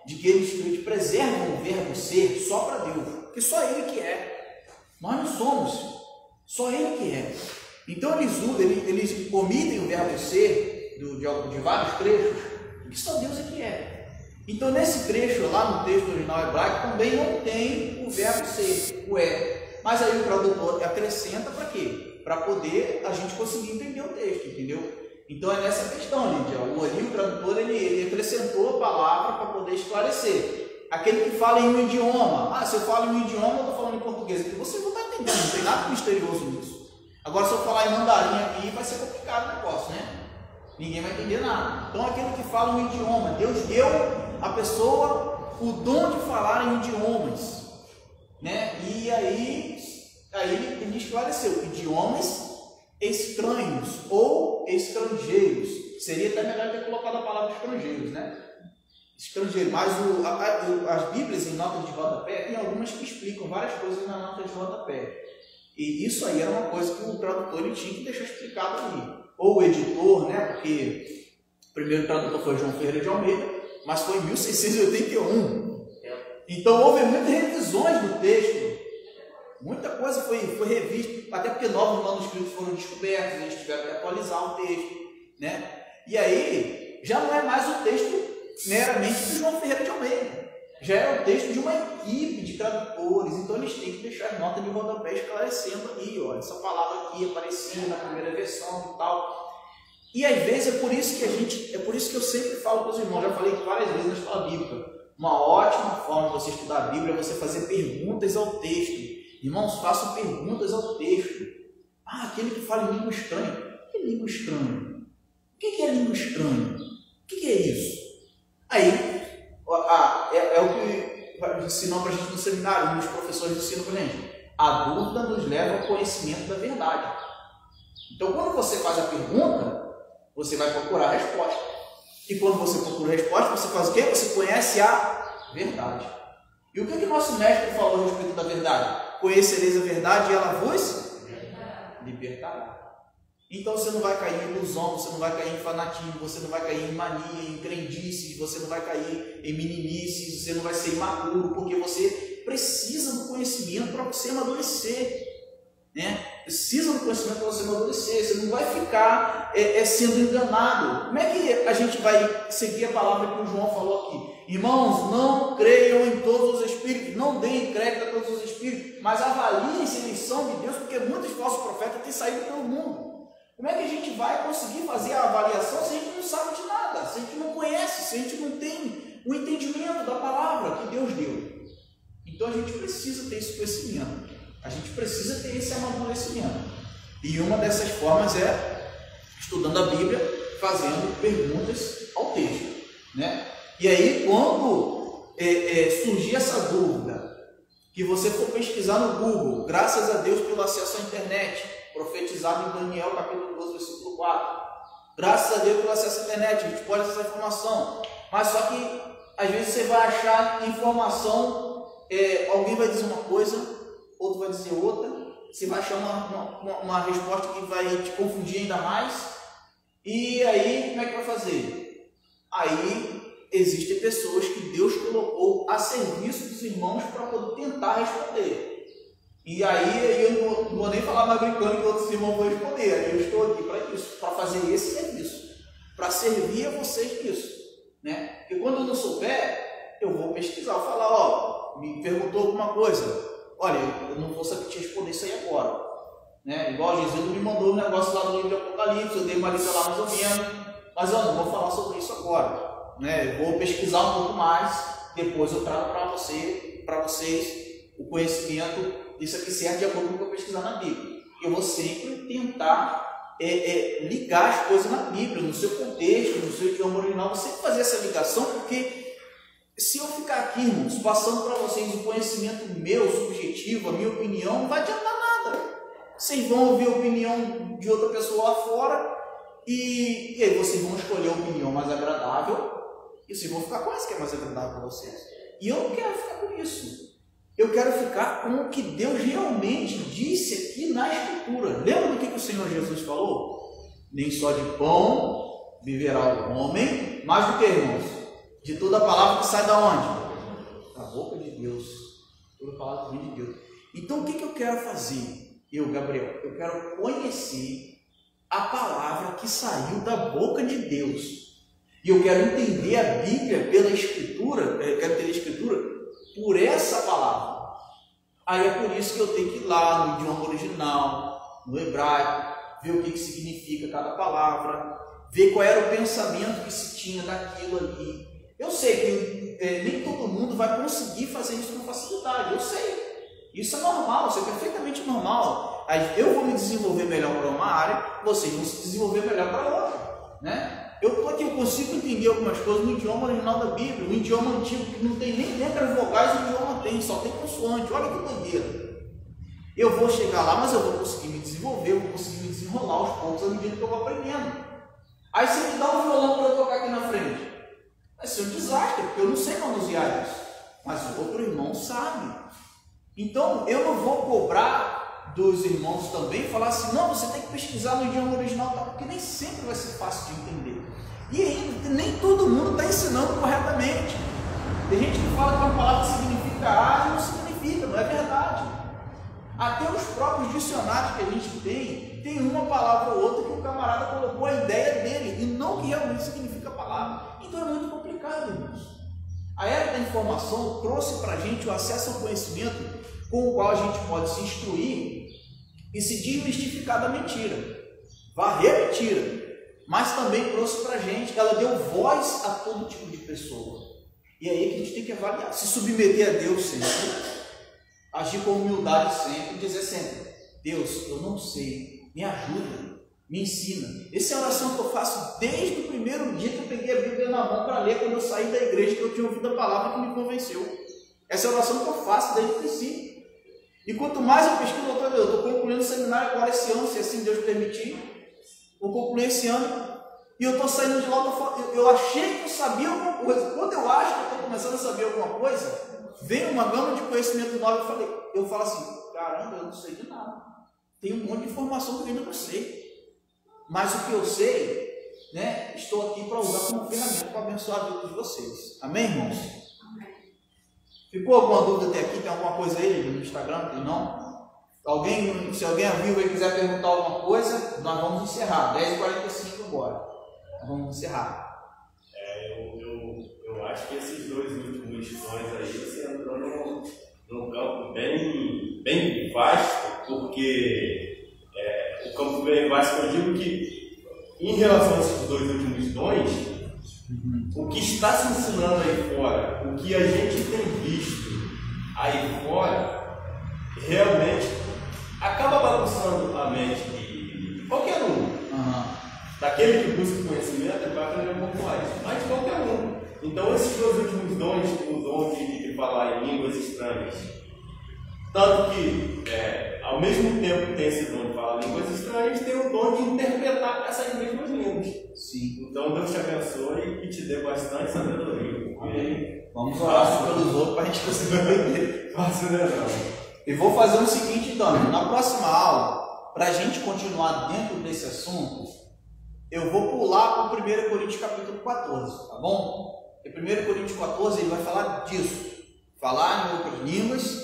de que eles, eles preservam o verbo ser só para Deus, porque só Ele que é. Nós não somos, só Ele que é. Então eles, eles, eles omitem o verbo ser de, de, de vários trechos, porque só Deus é que é. Então nesse trecho, lá no texto original hebraico, também não tem o verbo ser, o é. Mas aí o tradutor acrescenta para quê? Para poder a gente conseguir entender o texto, entendeu? Então é nessa questão, Lídia. O, ali, o tradutor ele, ele acrescentou a palavra para poder esclarecer. Aquele que fala em um idioma. Ah, se eu falo em um idioma, eu estou falando em português. Você não está entendendo, não tem nada misterioso nisso. Agora, se eu falar em mandarim aqui, vai ser complicado o negócio, né? Ninguém vai entender nada. Então, aquele que fala um idioma, Deus deu à pessoa o dom de falar em idiomas, né? E aí, aí ele esclareceu: idiomas estranhos ou estrangeiros. Seria até melhor ter colocado a palavra estrangeiros, né? Estrangeiro. Mas o, a, a, as Bíblias em notas de rodapé, tem algumas que explicam várias coisas na nota de rodapé. E isso aí era uma coisa que o tradutor ele tinha que deixar explicado ali. Ou o editor, né? Porque o primeiro tradutor foi João Ferreira de Almeida, mas foi em mil seiscentos e oitenta e um. Então houve muitas revisões do texto. Muita coisa foi, foi revista, até porque novos manuscritos foram descobertos, eles tiveram que atualizar o texto, né? E aí, já não é mais o texto meramente de João Ferreira de Almeida, já é o texto de uma equipe de tradutores, então eles têm que deixar as notas de rodapé esclarecendo aí, ó, essa palavra aqui aparecia na primeira versão e tal. E às vezes é por isso que a gente, é por isso que eu sempre falo para os irmãos, já falei várias vezes na escola bíblica, uma ótima forma de você estudar a Bíblia é você fazer perguntas ao texto. Irmãos, façam perguntas ao texto. Ah, aquele que fala em língua estranha. O que é língua estranha? O que é língua estranha? O que é isso? Aí, ah, é, é o que ensinam para a gente no seminário, os professores ensinam para a gente. A dúvida nos leva ao conhecimento da verdade. Então, quando você faz a pergunta, você vai procurar a resposta. E quando você procura a resposta, você faz o quê? Você conhece a verdade. E o que, que nosso mestre falou a respeito da verdade? Conhecereis a verdade e ela vos libertará. Então você não vai cair em ilusão, você não vai cair em fanatismo, você não vai cair em mania, em crendices, você não vai cair em meninices, você não vai ser imaturo, porque você precisa do conhecimento para você amadurecer, né? Precisa do conhecimento para você amadurecer, você não vai ficar é, é, sendo enganado. Como é que a gente vai seguir a palavra que o João falou aqui? Irmãos, não creiam em todos os espíritos, não deem crédito a todos os espíritos, mas avaliem se eles são de Deus, porque muitos falsos profetas têm saído pelo mundo. Como é que a gente vai conseguir fazer a avaliação se a gente não sabe de nada, se a gente não conhece, se a gente não tem o entendimento da palavra que Deus deu? Então a gente precisa ter esse conhecimento, a gente precisa ter esse amadurecimento. E uma dessas formas é estudando a Bíblia, fazendo perguntas ao texto, né? E aí, quando é, é, surgir essa dúvida, que você for pesquisar no Google, graças a Deus pelo acesso à internet, profetizado em Daniel capítulo doze, versículo quatro, graças a Deus pelo acesso à internet, a gente pode acessar essa informação, mas só que às vezes você vai achar informação, é, alguém vai dizer uma coisa, outro vai dizer outra, você vai achar uma, uma, uma resposta que vai te confundir ainda mais, e aí como é que vai fazer? Aí existem pessoas que Deus colocou a serviço dos irmãos para poder tentar responder. E aí eu não vou, não vou nem falar mais brincando que outros irmãos vão responder. Aí eu estou aqui para isso, para fazer esse serviço, para servir a vocês nisso, né? Porque quando eu não souber, eu vou pesquisar, vou falar, ó, me perguntou alguma coisa, olha, eu não vou saber te responder isso aí agora, né? Igual Jesus me mandou um negócio lá no livro de Apocalipse, eu dei uma lida lá mais ou menos, mas eu não vou falar sobre isso agora. Né, eu vou pesquisar um pouco mais, depois eu trago para você, para vocês o conhecimento, isso aqui serve de acordo com o que eu pesquisar na Bíblia. Eu vou sempre tentar é, é, ligar as coisas na Bíblia, no seu contexto, no seu idioma original, você fazer essa ligação, porque se eu ficar aqui, irmãos, passando para vocês o conhecimento meu, subjetivo, a minha opinião, não vai adiantar nada. Vocês vão ouvir a opinião de outra pessoa lá fora, e, e aí vocês vão escolher a opinião mais agradável, e vocês vão ficar com essa que é mais agradável para vocês. E eu não quero ficar com isso. Eu quero ficar com o que Deus realmente disse aqui na Escritura. Lembra do que, que o Senhor Jesus falou? Nem só de pão viverá o homem, mas do que, irmãos? De toda palavra que sai da onde? Da boca de Deus. Toda palavra que vem de Deus. Então o que, que eu quero fazer? Eu, Gabriel, eu quero conhecer a palavra que saiu da boca de Deus. E eu quero entender a Bíblia pela Escritura, eu quero ter a Escritura por essa palavra. Aí é por isso que eu tenho que ir lá no idioma original, no hebraico, ver o que, que significa cada palavra, ver qual era o pensamento que se tinha daquilo ali. Eu sei que é, nem todo mundo vai conseguir fazer isso com facilidade, eu sei. Isso é normal, isso é perfeitamente normal. Aí eu vou me desenvolver melhor para uma área, vocês vão se desenvolver melhor para outra, né? Eu estou aqui, eu consigo entender algumas coisas no idioma original da Bíblia, um idioma antigo que não tem nem letras vogais, o idioma tem, só tem consoante. Olha que doideira. Eu vou chegar lá, mas eu vou conseguir me desenvolver, eu vou conseguir me desenrolar aos poucos à medida que eu vou aprendendo. Aí você me dá um violão para eu tocar aqui na frente. Vai ser um desastre, porque eu não sei manusear isso. Mas o outro irmão sabe. Então eu não vou cobrar dos irmãos também falar assim, não, você tem que pesquisar no idioma original, tá? Porque nem sempre vai ser fácil de entender. E ainda, nem todo mundo está ensinando corretamente. Tem gente que fala que uma palavra significa A e não significa, não é verdade. Até os próprios dicionários que a gente tem, tem uma palavra ou outra que o camarada colocou a ideia dele, e não que realmente significa a palavra. Então é muito complicado, irmãos. A era da informação trouxe para a gente o acesso ao conhecimento com o qual a gente pode se instruir e se desmistificar da mentira, varrer a mentira, mas também trouxe para a gente, ela deu voz a todo tipo de pessoa. E é aí que a gente tem que avaliar, se submeter a Deus sempre, agir com humildade sempre e dizer sempre, Deus, eu não sei, me ajuda, me ensina. Essa é a oração que eu faço desde o primeiro dia que eu peguei a Bíblia na mão para ler, quando eu saí da igreja, que eu tinha ouvido a palavra que me convenceu. Essa é a oração que eu faço desde o princípio. E quanto mais eu pesquiso, eu estou concluindo o seminário agora esse ano, se assim Deus permitir. Vou concluir esse ano. E eu estou saindo de lá, eu, eu achei que eu sabia alguma coisa. Quando eu acho que eu estou começando a saber alguma coisa, vem uma gama de conhecimento novo. Eu, falei, eu falo assim, caramba, eu não sei de nada. Tem um monte de informação que eu ainda não sei. Mas o que eu sei, né, estou aqui para usar como ferramenta para abençoar a vida de vocês. Amém, irmãos? Ficou alguma dúvida até aqui? Tem alguma coisa aí no Instagram? Tem não? Alguém, se alguém viu e quiser perguntar alguma coisa, nós vamos encerrar. dez e quarenta e cinco agora. Nós vamos encerrar. É, eu, eu, eu acho que esses dois últimos sons aí, você entrou num, num campo bem, bem vasto, porque é, o campo bem vasto, eu digo que, em relação a esses dois últimos dons, o que está se ensinando aí fora, o que a gente tem visto aí fora, realmente acaba bagunçando a mente de qualquer um. Uhum. Daquele que busca conhecimento, ele vai aprender um pouco mais, mas de qualquer um. Então, esses dois últimos dons, o dom de, de falar em línguas estranhas, tanto que, é, ao mesmo tempo que tem esse dom de falar línguas estranhas, tem o dom de interpretar essas mesmas línguas. Sim. Então, Deus te abençoe e te dê bastante sabedoria. Amém. Vamos orar pelos outros para a gente conseguir entender. Fácil, né, não? E vou fazer o seguinte, então, na próxima aula, para a gente continuar dentro desse assunto, eu vou pular para o primeiro Coríntios capítulo quatorze, tá bom? Porque primeiro Coríntios quatorze ele vai falar disso, falar em outras línguas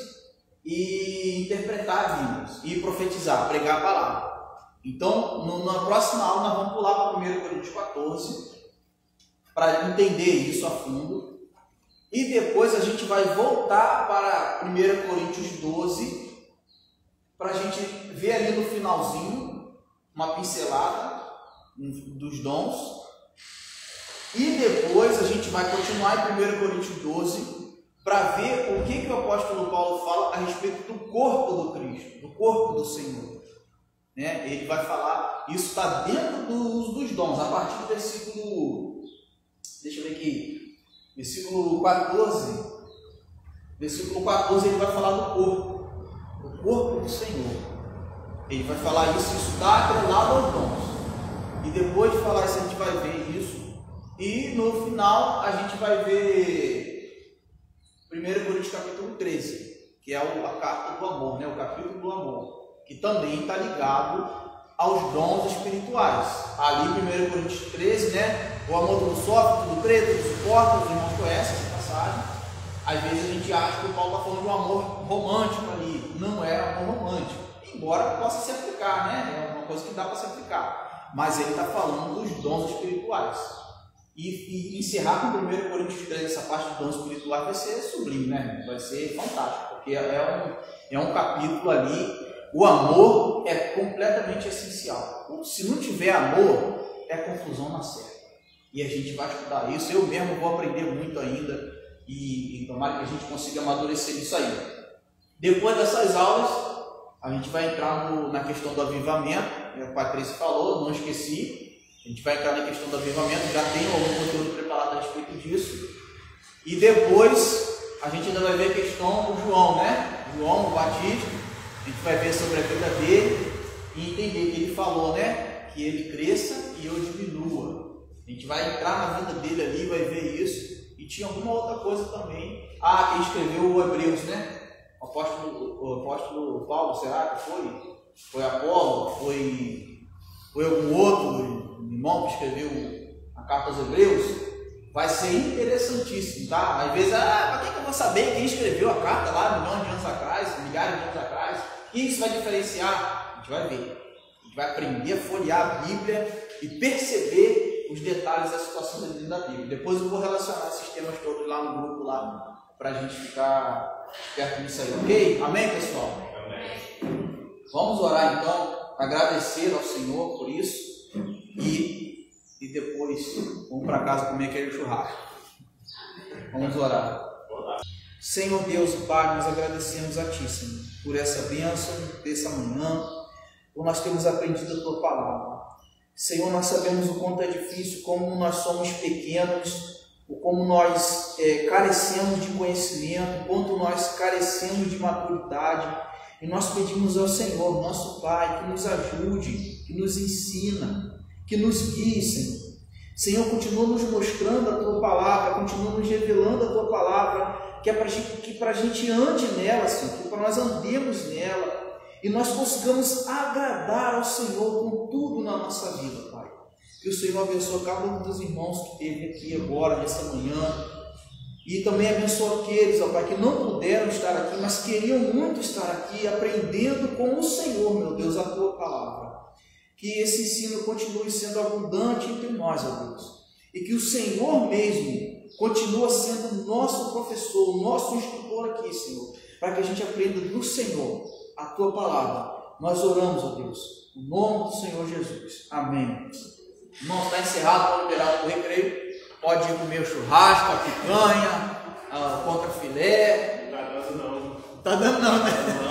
e interpretar línguas, e profetizar, pregar a palavra. Então, no, na próxima aula nós vamos pular para o primeiro Coríntios quatorze, para entender isso a fundo, e depois a gente vai voltar para primeiro Coríntios doze, para a gente ver ali no finalzinho, uma pincelada dos dons, e depois a gente vai continuar em primeiro Coríntios doze, para ver o que, que o apóstolo Paulo fala a respeito do corpo do Cristo, do corpo do Senhor. Né? Ele vai falar, isso está dentro do uso dos dons, a partir do versículo, deixa eu ver aqui, versículo quatorze, versículo quatorze ele vai falar do corpo, do corpo do Senhor. Ele vai falar isso, isso está atrelado aos dons. E depois de falar isso, a gente vai ver isso. E no final, a gente vai ver primeiro Coríntios capítulo treze, que é a carta do amor, né? O capítulo do amor, que também está ligado aos dons espirituais. Ali, primeiro Coríntios treze, né? O amor tudo sofre, tudo crê, tudo suporta. Os irmãos conhecem essa passagem. Às vezes a gente acha que o Paulo está falando de um amor romântico ali. Não é amor romântico, embora possa se aplicar, né? É uma coisa que dá para se aplicar. Mas ele está falando dos dons espirituais. E, e encerrar com primeiro Coríntios treze, essa parte dos dons espirituais, vai ser sublime, né? Vai ser fantástico, porque é um, é um capítulo ali. O amor é completamente essencial. Se não tiver amor, é confusão na certa. E a gente vai estudar isso. Eu mesmo vou aprender muito ainda. E, e tomara que a gente consiga amadurecer isso aí. Depois dessas aulas, a gente vai entrar no, na questão do avivamento. A Patrícia falou, não esqueci. A gente vai entrar na questão do avivamento. Já tem algum conteúdo preparado a respeito disso. E depois, a gente ainda vai ver a questão do João, né? João, o Batista. A gente vai ver sobre a vida dele e entender que ele falou, né? Que ele cresça e eu diminua. A gente vai entrar na vida dele ali, vai ver isso. E tinha alguma outra coisa também. Ah, quem escreveu o Hebreus, né? O apóstolo, o apóstolo Paulo, será que foi? Foi Apolo? Foi, foi algum outro irmão que escreveu a carta aos Hebreus? Vai ser interessantíssimo, tá? Às vezes, ah, para que eu vou saber quem escreveu a carta lá milhões de anos atrás, milhares de anos atrás? Isso vai diferenciar? A gente vai ver. A gente vai aprender a folhear a Bíblia e perceber os detalhes da situação dentro da Bíblia. Depois eu vou relacionar esses temas todos lá no grupo, lá, para a gente ficar perto disso aí, ok? Amém, pessoal? Amém. Vamos orar então, agradecer ao Senhor por isso e, e depois vamos para casa comer aquele churrasco. Vamos orar. Senhor Deus e Pai, nós agradecemos a Ti, Senhor, por essa bênção dessa manhã, por nós termos aprendido a Tua palavra. Senhor, nós sabemos o quanto é difícil, como nós somos pequenos, o como nós é, carecemos de conhecimento, o quanto nós carecemos de maturidade, e nós pedimos ao Senhor, nosso Pai, que nos ajude, que nos ensina, que nos guie, Senhor. Senhor, continua nos mostrando a Tua palavra, continua nos revelando a Tua palavra, que é para que para a gente ande nela, Senhor, que para nós andemos nela e nós consigamos agradar ao Senhor com tudo na nossa vida, Pai. Que o Senhor abençoe cada um dos irmãos que esteve aqui agora, nessa manhã, e também abençoe aqueles, ó Pai, que não puderam estar aqui, mas queriam muito estar aqui, aprendendo com o Senhor, meu Deus, a Tua palavra. Que esse ensino continue sendo abundante entre nós, ó Deus, e que o Senhor mesmo continua sendo nosso professor, nosso instrutor aqui, Senhor, para que a gente aprenda do Senhor a Tua palavra. Nós oramos, ó Deus, no nome do Senhor Jesus. Amém. Irmão, está encerrado, para liberar o recreio. Pode ir comer o churrasco, a picanha, a contra filé. Não está dando não. Está dando não, né?